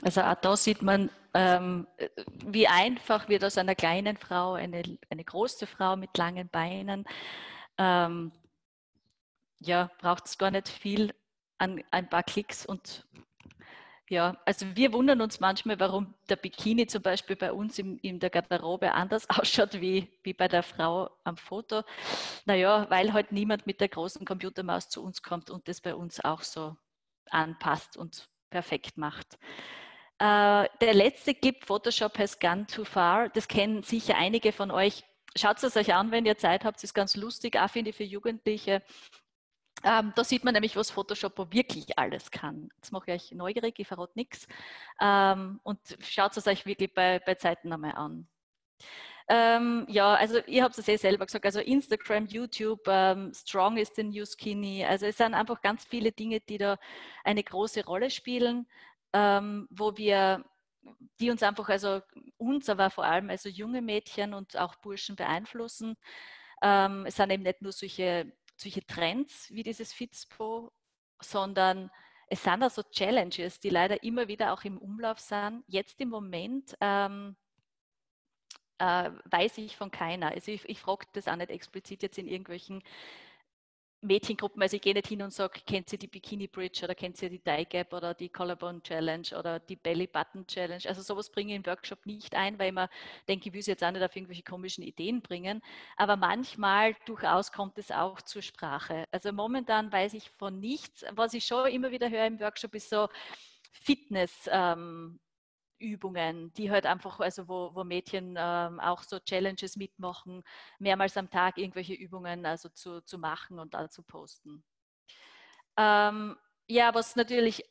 Also auch da sieht man, wie einfach wird aus einer kleinen Frau eine große Frau mit langen Beinen. Ja, braucht es gar nicht viel an ein paar Klicks und ja, also wir wundern uns manchmal, warum der Bikini zum Beispiel bei uns in der Garderobe anders ausschaut wie bei der Frau am Foto. Naja, weil halt niemand mit der großen Computermaus zu uns kommt und das bei uns auch so anpasst und perfekt macht. Der letzte Clip, Photoshop has gone too far, das kennen sicher einige von euch. Schaut es euch an, wenn ihr Zeit habt, ist ganz lustig, auch finde ich für Jugendliche. Da sieht man nämlich, was Photoshop wirklich alles kann. Jetzt mache ich euch neugierig, ich verrate nichts. Und schaut es euch wirklich bei Zeiten einmal an. Ja, also ihr habt es ja selber gesagt, also Instagram, YouTube, Strong is the new skinny. Also es sind einfach ganz viele Dinge, die da eine große Rolle spielen, die uns einfach, also uns, aber vor allem also junge Mädchen und auch Burschen beeinflussen. Es sind eben nicht nur solche Trends wie dieses Fitspo, sondern es sind also Challenges, die leider immer wieder auch im Umlauf sind. Jetzt im Moment weiß ich von keiner. Also ich frage das auch nicht explizit jetzt in irgendwelchen Mädchengruppen, also ich gehe nicht hin und sage, kennt sie die Bikini Bridge oder kennt sie die Thigh Gap oder die Collarbone Challenge oder die Belly Button Challenge. Also sowas bringe ich im Workshop nicht ein, weil ich mir denke, ich will sie jetzt auch nicht auf irgendwelche komischen Ideen bringen. Aber manchmal durchaus kommt es auch zur Sprache. Also momentan weiß ich von nichts. Was ich schon immer wieder höre im Workshop ist so Fitness. Übungen, die halt einfach, also wo Mädchen auch so Challenges mitmachen, mehrmals am Tag irgendwelche Übungen also zu machen und da zu posten. Ja, was natürlich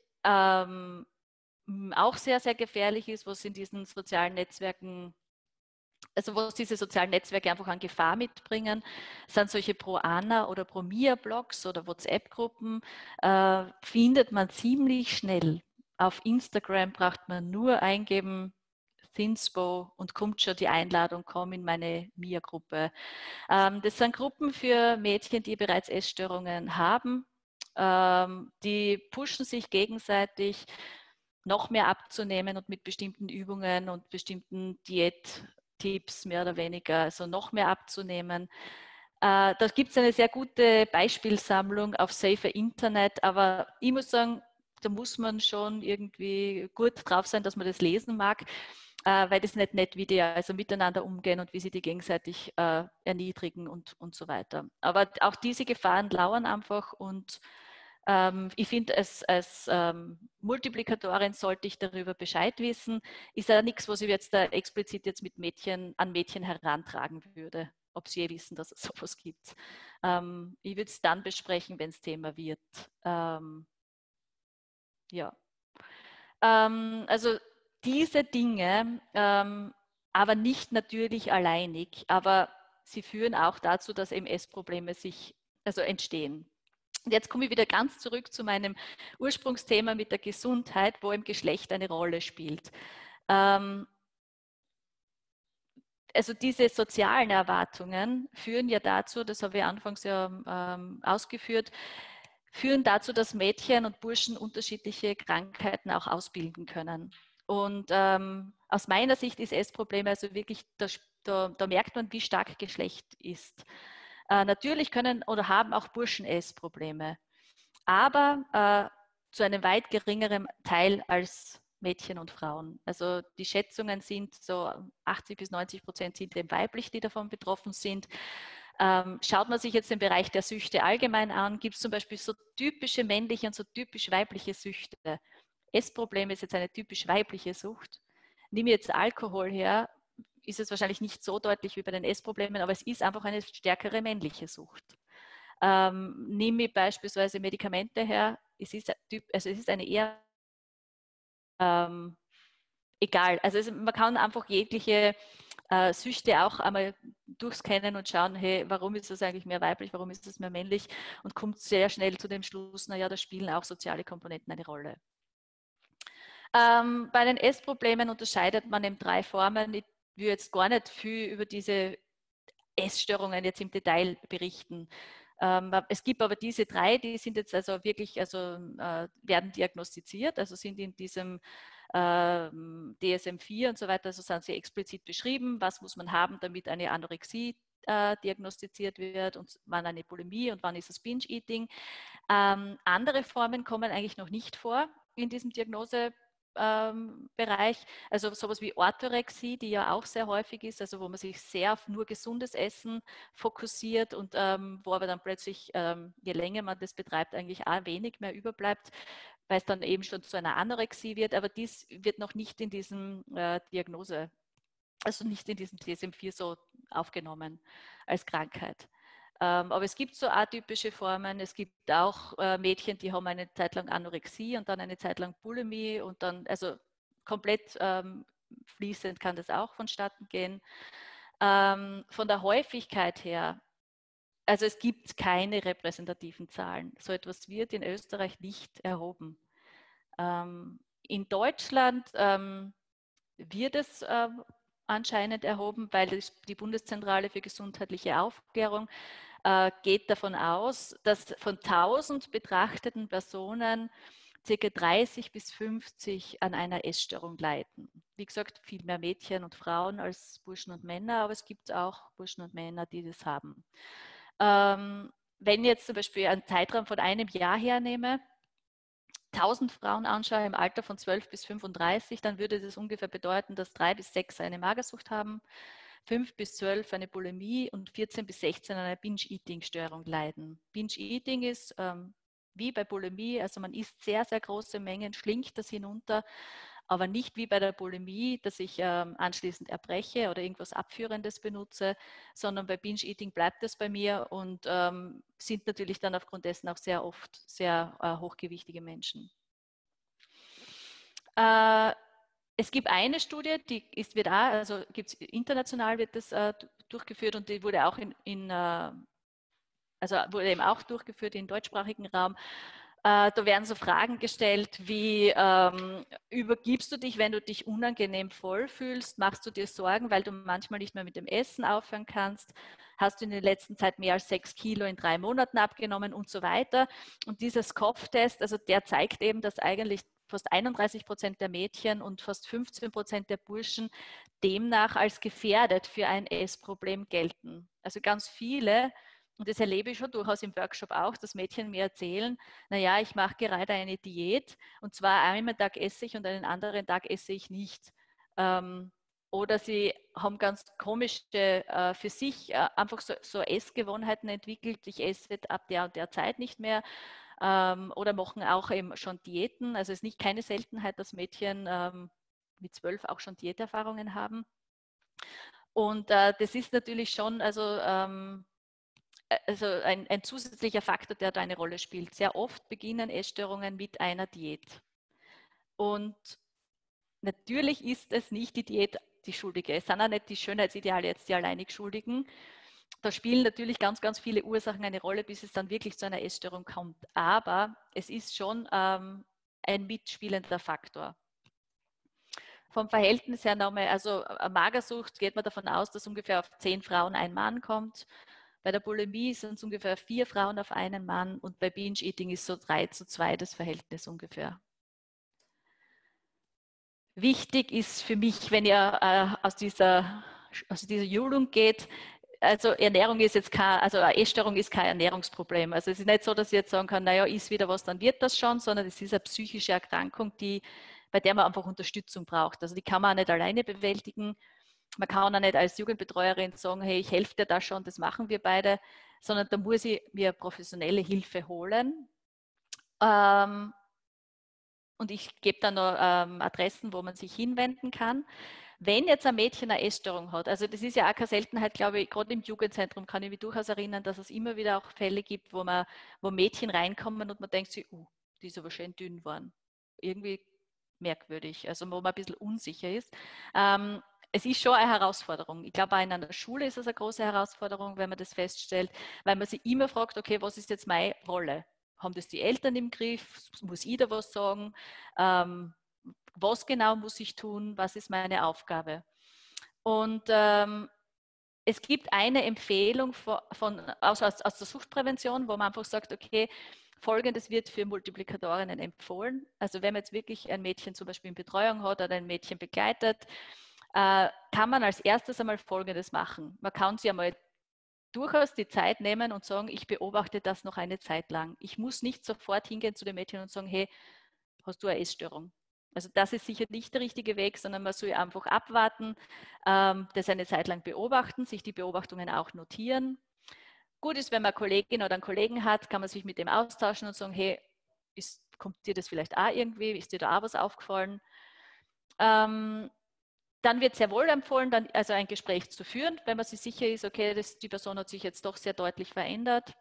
auch sehr, sehr gefährlich ist, was in diesen sozialen Netzwerken, also was diese sozialen Netzwerke einfach an Gefahr mitbringen, sind solche Pro-Ana oder Pro-Mia-Blogs oder WhatsApp-Gruppen, findet man ziemlich schnell. Auf Instagram braucht man nur eingeben, Thinspo und kommt schon die Einladung, komm in meine Mia-Gruppe. Das sind Gruppen für Mädchen, die bereits Essstörungen haben. Die pushen sich gegenseitig, noch mehr abzunehmen und mit bestimmten Übungen und bestimmten Diättipps mehr oder weniger, also noch mehr abzunehmen. Da gibt es eine sehr gute Beispielsammlung auf Safer Internet, aber ich muss sagen, da muss man schon irgendwie gut drauf sein, dass man das lesen mag, weil das nicht nett, wie die also miteinander umgehen und wie sie die gegenseitig erniedrigen und so weiter. Aber auch diese Gefahren lauern einfach und ich finde, als Multiplikatorin sollte ich darüber Bescheid wissen. Ist ja nichts, was ich jetzt da explizit jetzt mit an Mädchen herantragen würde, ob sie wissen, dass es sowas gibt. Ich würde es dann besprechen, wenn es Thema wird. Ja. Also diese Dinge, aber nicht natürlich alleinig, aber sie führen auch dazu, dass MS-Probleme entstehen. Und jetzt komme ich wieder ganz zurück zu meinem Ursprungsthema mit der Gesundheit, wo im Geschlecht eine Rolle spielt. Also diese sozialen Erwartungen führen ja dazu, das habe ich anfangs ja ausgeführt, führen dazu, dass Mädchen und Burschen unterschiedliche Krankheiten auch ausbilden können. Und aus meiner Sicht ist Essprobleme also wirklich, da merkt man, wie stark Geschlecht ist. Natürlich können oder haben auch Burschen Essprobleme, aber zu einem weit geringeren Teil als Mädchen und Frauen. Also die Schätzungen sind so 80-90% sind eben weiblich, die davon betroffen sind. Schaut man sich jetzt den Bereich der Süchte allgemein an, gibt es zum Beispiel so typische männliche und so typisch weibliche Süchte. Essproblem ist jetzt eine typisch weibliche Sucht. Nehme jetzt Alkohol her, ist es wahrscheinlich nicht so deutlich wie bei den Essproblemen, aber es ist einfach eine stärkere männliche Sucht. Nehme ich beispielsweise Medikamente her, es ist eine eher egal. Also man kann einfach jegliche Süchte auch einmal durchscannen und schauen, hey, warum ist das eigentlich mehr weiblich, warum ist das mehr männlich und kommt sehr schnell zu dem Schluss, naja, da spielen auch soziale Komponenten eine Rolle. Bei den Essproblemen unterscheidet man in 3 Formen. Ich will jetzt gar nicht viel über diese Essstörungen jetzt im Detail berichten. Es gibt aber diese 3, die sind jetzt also wirklich, werden diagnostiziert, also sind in diesem DSM-4 und so weiter, also sind sie explizit beschrieben, was muss man haben, damit eine Anorexie diagnostiziert wird und wann eine Bulimie und wann ist es Binge-Eating. Andere Formen kommen eigentlich noch nicht vor in diesem Diagnosebereich, also sowas wie Orthorexie, die ja auch sehr häufig ist, also wo man sich sehr auf nur gesundes Essen fokussiert und wo aber dann plötzlich, je länger man das betreibt, eigentlich auch wenig mehr überbleibt, weil es dann eben schon zu einer Anorexie wird, aber dies wird noch nicht in diesem Diagnose, also nicht in diesem DSM-4 so aufgenommen als Krankheit. Aber es gibt so atypische Formen. Es gibt auch Mädchen, die haben eine Zeit lang Anorexie und dann eine Zeit lang Bulimie und dann, also komplett fließend kann das auch vonstatten gehen. Von der Häufigkeit her, also es gibt keine repräsentativen Zahlen. So etwas wird in Österreich nicht erhoben. In Deutschland wird es anscheinend erhoben, weil die Bundeszentrale für gesundheitliche Aufklärung geht davon aus, dass von 1000 betrachteten Personen ca. 30 bis 50 an einer Essstörung leiden. Wie gesagt, viel mehr Mädchen und Frauen als Burschen und Männer, aber es gibt auch Burschen und Männer, die das haben. Wenn ich jetzt zum Beispiel einen Zeitraum von einem Jahr hernehme, 1000 Frauen anschaue im Alter von 12 bis 35, dann würde das ungefähr bedeuten, dass 3 bis 6 eine Magersucht haben, 5 bis 12 eine Bulimie und 14 bis 16 an einer Binge-Eating-Störung leiden. Binge-Eating ist wie bei Bulimie, also man isst sehr, sehr große Mengen, schlingt das hinunter, aber nicht wie bei der Bulimie, dass ich anschließend erbreche oder irgendwas Abführendes benutze, sondern bei Binge-Eating bleibt es bei mir und sind natürlich dann aufgrund dessen auch sehr oft sehr hochgewichtige Menschen. Es gibt eine Studie, die wird auch, also international wird das durchgeführt und die wurde auch also wurde eben auch durchgeführt im deutschsprachigen Raum. Da werden so Fragen gestellt wie, übergibst du dich, wenn du dich unangenehm voll fühlst? Machst du dir Sorgen, weil du manchmal nicht mehr mit dem Essen aufhören kannst? Hast du in der letzten Zeit mehr als 6 Kilo in 3 Monaten abgenommen und so weiter? Und dieser SCOFF-Test, also der zeigt eben, dass eigentlich fast 31% der Mädchen und fast 15% der Burschen demnach als gefährdet für ein Essproblem gelten. Also ganz viele. Und das erlebe ich schon durchaus im Workshop auch, dass Mädchen mir erzählen, naja, ich mache gerade eine Diät und zwar einmal am Tag esse ich und einen anderen Tag esse ich nicht. Oder sie haben ganz komische für sich einfach so Essgewohnheiten entwickelt, ich esse ab der und der Zeit nicht mehr. Oder machen auch eben schon Diäten. Also es ist nicht keine Seltenheit, dass Mädchen mit 12 auch schon Diäterfahrungen haben. Und das ist natürlich schon, also ein zusätzlicher Faktor, der da eine Rolle spielt. Sehr oft beginnen Essstörungen mit einer Diät. Und natürlich ist es nicht die Diät die Schuldige. Es sind auch nicht die Schönheitsideale jetzt die alleinig Schuldigen. Da spielen natürlich ganz, ganz viele Ursachen eine Rolle, bis es dann wirklich zu einer Essstörung kommt. Aber es ist schon ein mitspielender Faktor. Vom Verhältnis her nochmal, also Magersucht geht man davon aus, dass ungefähr auf 10 Frauen ein Mann kommt. Bei der Bulimie sind es ungefähr 4 Frauen auf einen Mann und bei Binge-Eating ist so 3:2 das Verhältnis ungefähr. Wichtig ist für mich, wenn ihr aus dieser Schulung geht, also Ernährung ist jetzt kein, also eine Essstörung ist kein Ernährungsproblem. Also es ist nicht so, dass ich jetzt sagen kann, naja, iss wieder was, dann wird das schon, sondern es ist eine psychische Erkrankung, bei der man einfach Unterstützung braucht. Also die kann man auch nicht alleine bewältigen. Man kann auch nicht als Jugendbetreuerin sagen, hey, ich helfe dir da schon, das machen wir beide, sondern da muss ich mir professionelle Hilfe holen. Und ich gebe dann noch Adressen, wo man sich hinwenden kann. Wenn jetzt ein Mädchen eine Essstörung hat, also das ist ja auch keine Seltenheit, glaube ich, gerade im Jugendzentrum kann ich mich durchaus erinnern, dass es immer wieder auch Fälle gibt, wo Mädchen reinkommen und man denkt sich, die ist aber schön dünn geworden. Irgendwie merkwürdig, also wo man ein bisschen unsicher ist. Es ist schon eine Herausforderung. Ich glaube, auch in einer Schule ist es eine große Herausforderung, wenn man das feststellt, weil man sich immer fragt, okay, was ist jetzt meine Rolle? Haben das die Eltern im Griff? Muss ich da was sagen? Was genau muss ich tun? Was ist meine Aufgabe? Und es gibt eine Empfehlung aus der Suchtprävention, wo man einfach sagt, okay, Folgendes wird für Multiplikatorinnen empfohlen. Also wenn man jetzt wirklich ein Mädchen zum Beispiel in Betreuung hat oder ein Mädchen begleitet, kann man als erstes einmal Folgendes machen. Man kann sich einmal durchaus die Zeit nehmen und sagen, ich beobachte das noch eine Zeit lang. Ich muss nicht sofort hingehen zu dem Mädchen und sagen, hey, hast du eine Essstörung? Also das ist sicher nicht der richtige Weg, sondern man soll einfach abwarten, das eine Zeit lang beobachten, sich die Beobachtungen auch notieren. Gut ist, wenn man eine Kollegin oder einen Kollegen hat, kann man sich mit dem austauschen und sagen, hey, kommt dir das vielleicht auch irgendwie, ist dir da auch was aufgefallen? Dann wird sehr wohl empfohlen, dann also ein Gespräch zu führen, wenn man sich sicher ist, okay, die Person hat sich jetzt doch sehr deutlich verändert.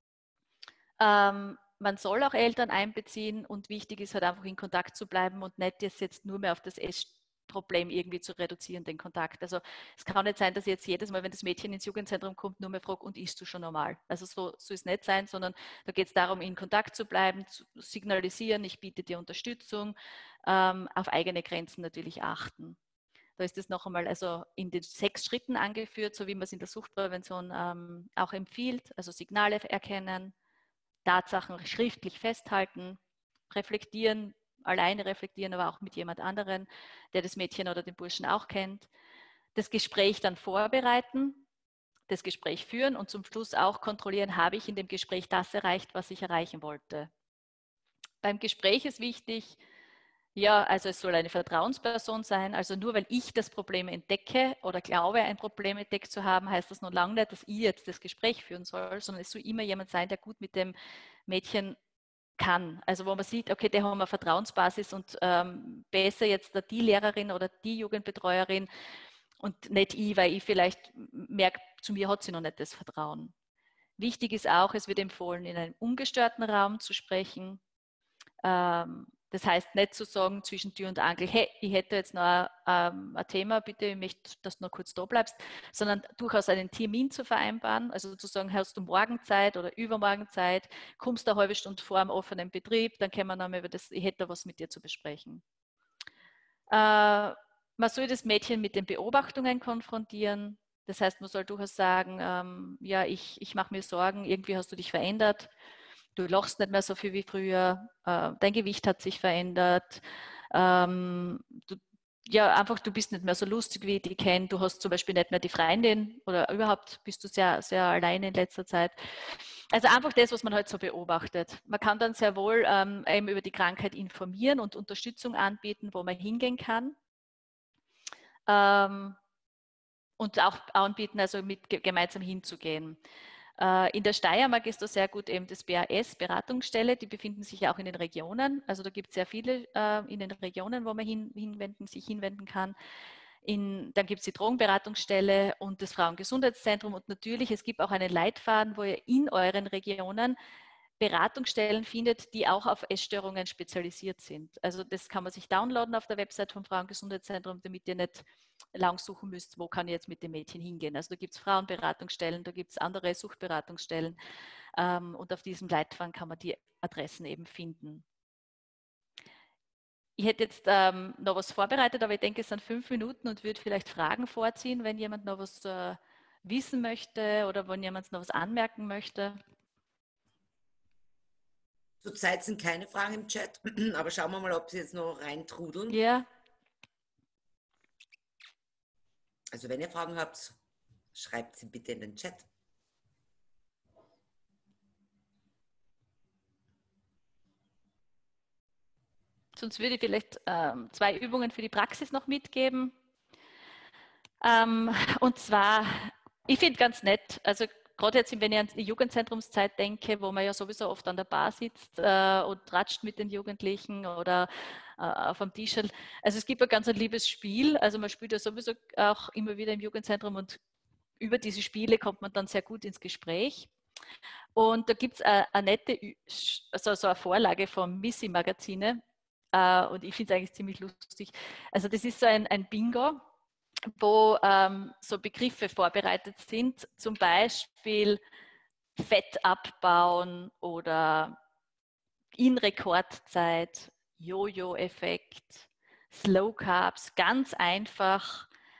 Man soll auch Eltern einbeziehen und wichtig ist halt einfach in Kontakt zu bleiben und nicht das jetzt nur mehr auf das Essproblem irgendwie zu reduzieren, den Kontakt. Also es kann nicht sein, dass ich jetzt jedes Mal, wenn das Mädchen ins Jugendzentrum kommt, nur mehr frage, und isst du schon normal? Also so soll es nicht sein, sondern da geht es darum, in Kontakt zu bleiben, zu signalisieren, ich biete dir Unterstützung, auf eigene Grenzen natürlich achten. Da ist es noch einmal also in den 6 Schritten angeführt, so wie man es in der Suchtprävention auch empfiehlt, also Signale erkennen, Tatsachen schriftlich festhalten, reflektieren, alleine reflektieren, aber auch mit jemand anderen, der das Mädchen oder den Burschen auch kennt. Das Gespräch dann vorbereiten, das Gespräch führen und zum Schluss auch kontrollieren, habe ich in dem Gespräch das erreicht, was ich erreichen wollte. Beim Gespräch ist wichtig, ja, also es soll eine Vertrauensperson sein. Also nur weil ich das Problem entdecke oder glaube, ein Problem entdeckt zu haben, heißt das noch lange nicht, dass ich jetzt das Gespräch führen soll, sondern es soll immer jemand sein, der gut mit dem Mädchen kann. Also wo man sieht, okay, der haben eine Vertrauensbasis und besser jetzt die Lehrerin oder die Jugendbetreuerin und nicht ich, weil ich vielleicht merke, zu mir hat sie noch nicht das Vertrauen. Wichtig ist auch, es wird empfohlen, in einem ungestörten Raum zu sprechen. Das heißt nicht zu sagen zwischen Tür und Angel, hey, ich hätte jetzt noch ein Thema, bitte, ich möchte, dass du noch kurz da bleibst, sondern durchaus einen Termin zu vereinbaren, also zu sagen, hast du morgen Zeit oder übermorgen Zeit, kommst du eine halbe Stunde vor dem offenen Betrieb, dann können wir nochmal über das, ich hätte da was mit dir zu besprechen. Man soll das Mädchen mit den Beobachtungen konfrontieren, das heißt, man soll durchaus sagen, ja, ich mache mir Sorgen, irgendwie hast du dich verändert, du lachst nicht mehr so viel wie früher, dein Gewicht hat sich verändert, du bist nicht mehr so lustig, wie ich dich kenne, du hast zum Beispiel nicht mehr die Freundin oder überhaupt bist du sehr, sehr alleine in letzter Zeit. Also einfach das, was man halt so beobachtet. Man kann dann sehr wohl eben über die Krankheit informieren und Unterstützung anbieten, wo man hingehen kann. Und auch anbieten, also gemeinsam hinzugehen. In der Steiermark ist da sehr gut eben das BAS, Beratungsstelle, die befinden sich auch in den Regionen. Also da gibt es sehr viele in den Regionen, wo man sich hinwenden kann. Dann gibt es die Drogenberatungsstelle und das Frauengesundheitszentrum und natürlich, es gibt auch einen Leitfaden, wo ihr in euren Regionen Beratungsstellen findet, die auch auf Essstörungen spezialisiert sind. Also das kann man sich downloaden auf der Website vom Frauengesundheitszentrum, damit ihr nicht lang suchen müsst, wo kann ich jetzt mit dem Mädchen hingehen. Also da gibt es Frauenberatungsstellen, da gibt es andere Suchtberatungsstellen und auf diesem Leitfaden kann man die Adressen eben finden. Ich hätte jetzt noch was vorbereitet, aber ich denke, es sind 5 Minuten und würde vielleicht Fragen vorziehen, wenn jemand noch was wissen möchte oder wenn jemand noch was anmerken möchte. Zurzeit sind keine Fragen im Chat, aber schauen wir mal, ob sie jetzt noch reintrudeln. Ja. Also wenn ihr Fragen habt, schreibt sie bitte in den Chat. Sonst würde ich vielleicht 2 Übungen für die Praxis noch mitgeben. Und zwar, ich finde ganz nett, also gerade jetzt, wenn ich an die Jugendzentrumszeit denke, wo man ja sowieso oft an der Bar sitzt und tratscht mit den Jugendlichen oder auf einem Tisch. Also es gibt ein ganz ein liebes Spiel, also man spielt ja sowieso auch immer wieder im Jugendzentrum und über diese Spiele kommt man dann sehr gut ins Gespräch. Und da gibt es eine nette, so eine Vorlage vom Missy-Magazine und ich finde es eigentlich ziemlich lustig. Also das ist so ein Bingo, wo so Begriffe vorbereitet sind, zum Beispiel Fett abbauen oder in Rekordzeit, Jojo-Effekt, Slow Carbs, ganz einfach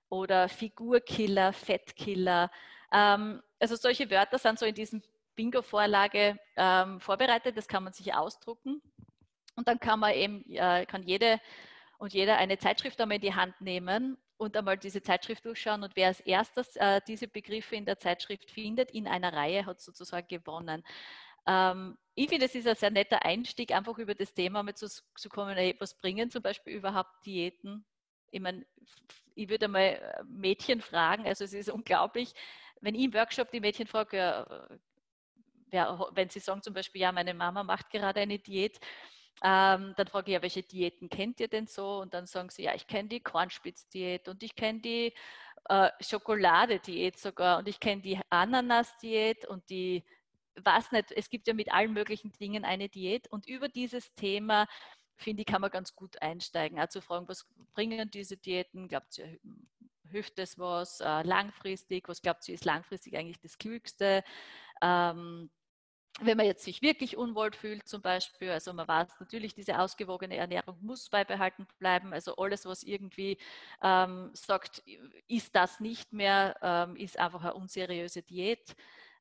oder Figurkiller, Fettkiller. Also solche Wörter sind so in diesem Bingo-Vorlage vorbereitet, das kann man sich ausdrucken. Und dann kann man eben, kann jede und jeder eine Zeitschrift einmal in die Hand nehmen und einmal diese Zeitschrift durchschauen. Und wer als erstes diese Begriffe in der Zeitschrift findet, in einer Reihe, hat sozusagen gewonnen. Ich finde, es ist ein sehr netter Einstieg, einfach über das Thema mal zu kommen, hey, was bringen zum Beispiel überhaupt Diäten? Ich meine, ich würde mal Mädchen fragen, also es ist unglaublich, wenn ich im Workshop die Mädchen frage, wenn sie sagen zum Beispiel, ja, meine Mama macht gerade eine Diät, dann frage ich ja, welche Diäten kennt ihr denn so? Und dann sagen sie, ja, ich kenne die Kornspitz-Diät und ich kenne die Schokolade-Diät sogar und ich kenne die Ananas-Diät und die, was nicht, es gibt ja mit allen möglichen Dingen eine Diät und über dieses Thema, finde ich, kann man ganz gut einsteigen. Also fragen, was bringen diese Diäten? Glaubt ihr, hilft das was langfristig? Was glaubt ihr, ist langfristig eigentlich das Klügste? Wenn man jetzt sich wirklich unwohl fühlt zum Beispiel, also man weiß natürlich, diese ausgewogene Ernährung muss beibehalten bleiben, also alles, was irgendwie sagt, ist das nicht mehr, ist einfach eine unseriöse Diät.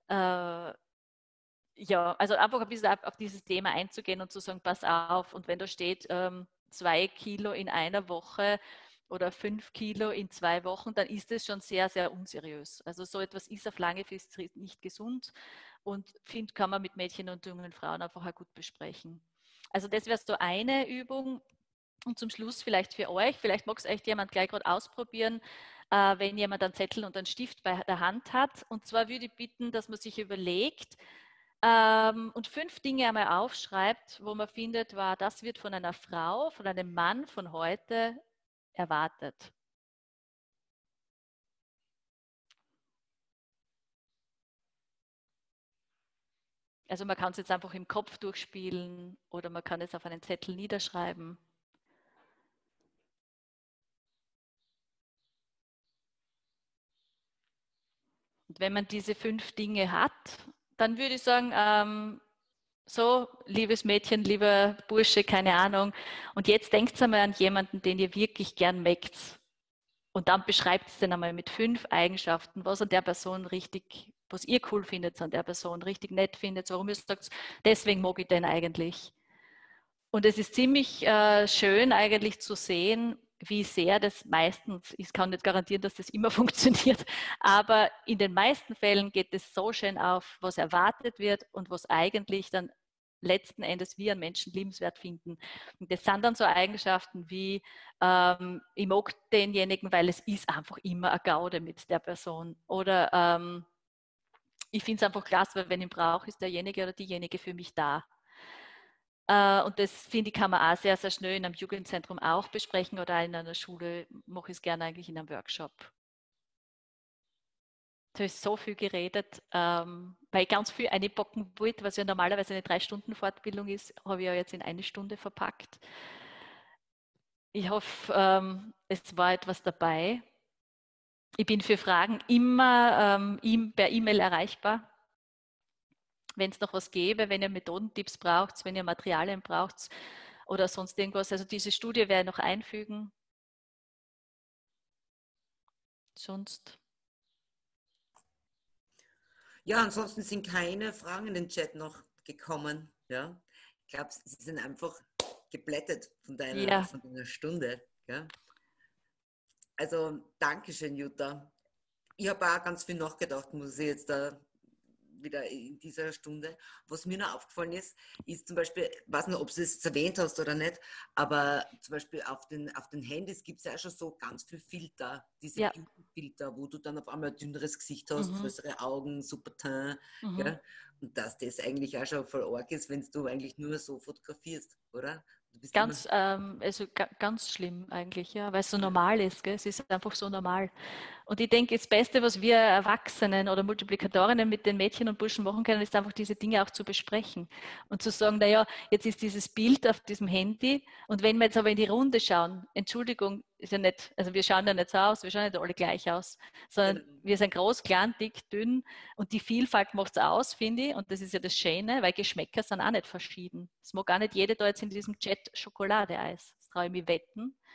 Ja, also einfach ein bisschen auf dieses Thema einzugehen und zu sagen, pass auf, und wenn da steht 2 Kilo in einer Woche oder 5 Kilo in 2 Wochen, dann ist es schon sehr, sehr unseriös. Also so etwas ist auf lange Frist nicht gesund und finde, kann man mit Mädchen und jungen Frauen einfach auch gut besprechen. Also das wäre so eine Übung. Und zum Schluss vielleicht für euch, vielleicht mag es echt jemand gleich gerade ausprobieren, wenn jemand einen Zettel und einen Stift bei der Hand hat. Und zwar würde ich bitten, dass man sich überlegt und 5 Dinge einmal aufschreibt, wo man findet, war, das wird von einer Frau, von einem Mann von heute erwartet. Also man kann es jetzt einfach im Kopf durchspielen oder man kann es auf einen Zettel niederschreiben. Und wenn man diese 5 Dinge hat, dann würde ich sagen, so, liebes Mädchen, lieber Bursche, keine Ahnung, und jetzt denkt einmal an jemanden, den ihr wirklich gern mögt. Und dann beschreibt es den einmal mit 5 Eigenschaften, was an der Person richtig, was ihr cool findet an der Person, richtig nett findet, warum ihr sagt, deswegen mag ich den eigentlich. Und es ist ziemlich schön eigentlich zu sehen, wie sehr das meistens, ich kann nicht garantieren, dass das immer funktioniert, aber in den meisten Fällen geht es so schön auf, was erwartet wird und was eigentlich dann letzten Endes wir an Menschen liebenswert finden. Und das sind dann so Eigenschaften wie, ich mag denjenigen, weil es ist einfach immer eine Gaude mit der Person. Oder ich finde es einfach klasse, weil wenn ich brauche, ist derjenige oder diejenige für mich da. Und das, finde ich, kann man auch sehr, sehr schnell in einem Jugendzentrum auch besprechen oder in einer Schule, mache ich es gerne eigentlich in einem Workshop. Da ist so viel geredet, weil ich ganz viel einpacken wollte, was ja normalerweise eine 3-Stunden-Fortbildung ist, habe ich ja jetzt in 1 Stunde verpackt. Ich hoffe, es war etwas dabei. Ich bin für Fragen immer per E-Mail erreichbar. Wenn es noch was gäbe, wenn ihr Methodentipps braucht, wenn ihr Materialien braucht oder sonst irgendwas. Also diese Studie werde ich noch einfügen. Sonst. Ja, ansonsten sind keine Fragen in den Chat noch gekommen. Ja? Ich glaube, sie sind einfach geblättet von Ja. von deiner Stunde. Ja? Also, Dankeschön, Jutta. Ich habe auch ganz viel nachgedacht, muss ich jetzt da wieder in dieser Stunde. Was mir noch aufgefallen ist zum Beispiel, ich weiß nicht, ob du es erwähnt hast oder nicht, aber zum Beispiel auf den Handys gibt es ja auch schon so ganz viele Filter, diese Ja. Filter, wo du dann auf einmal ein dünneres Gesicht hast, größere Augen, super Teint, gell? Und dass das eigentlich auch schon voll arg ist, wenn du eigentlich nur so fotografierst, oder? Du bist Also ganz schlimm eigentlich, ja, weil es so normal ist, gell? Es ist einfach so normal. Und ich denke, das Beste, was wir Erwachsenen oder Multiplikatorinnen mit den Mädchen und Burschen machen können, ist einfach diese Dinge auch zu besprechen und zu sagen, naja, jetzt ist dieses Bild auf diesem Handy und wenn wir jetzt aber in die Runde schauen, Entschuldigung, ist ja nicht, also wir schauen ja nicht so aus, wir schauen nicht alle gleich aus, sondern wir sind groß, klein, dick, dünn und die Vielfalt macht es aus, finde ich, und das ist ja das Schöne, weil Geschmäcker sind auch nicht verschieden. Es mag auch nicht jeder da jetzt in diesem Chat Schokolade-Eis, das traue ich mich wetten,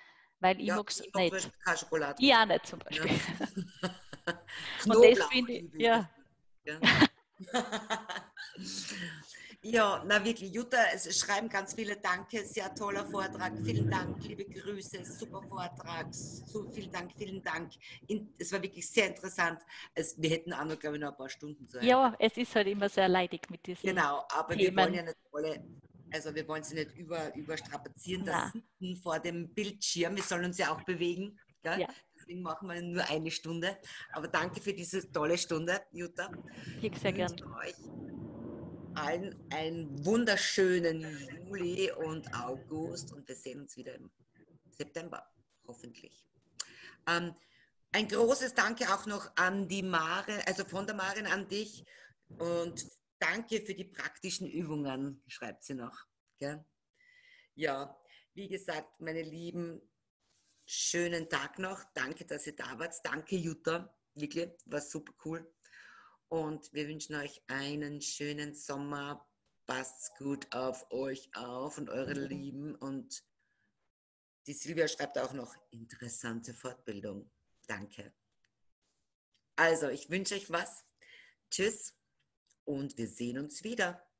weil ich Ja, mag es ich mag zum nicht. Beispiel keine Schokolade. Ich auch nicht zum Ja. Beispiel. Und das Knoblauch finde ich, liebe ich ja, dafür. Ja. Ja, na wirklich, Jutta, es schreiben ganz viele Danke, sehr toller Vortrag, vielen Dank, liebe Grüße, super Vortrag, so vielen Dank. Es war wirklich sehr interessant. Wir hätten auch noch, glaube ich, noch ein paar Stunden Zeit. ja, es ist halt immer sehr leidig mit diesen Genau, aber wir wollen Themen. ja nicht alle, also wir wollen sie nicht überstrapazieren, das Na, Sitzen vor dem Bildschirm, wir sollen uns ja auch bewegen, gell? ja, Deswegen machen wir nur eine Stunde. Aber danke für diese tolle Stunde, Jutta. ich sehr Wir gern. wünschen euch allen einen wunderschönen Juli und August und wir sehen uns wieder im September, hoffentlich. Ein großes Danke auch noch an die Maren, also von der Maren an dich und danke für die praktischen Übungen, schreibt sie noch. Gell? Ja, wie gesagt, meine Lieben, schönen Tag noch. Danke, dass ihr da wart. Danke, Jutta. Wirklich, war super cool. Und wir wünschen euch einen schönen Sommer. Passt gut auf euch auf und eure Lieben. Und die Silvia schreibt auch noch interessante Fortbildung. Danke. Also, ich wünsche euch was. Tschüss und wir sehen uns wieder.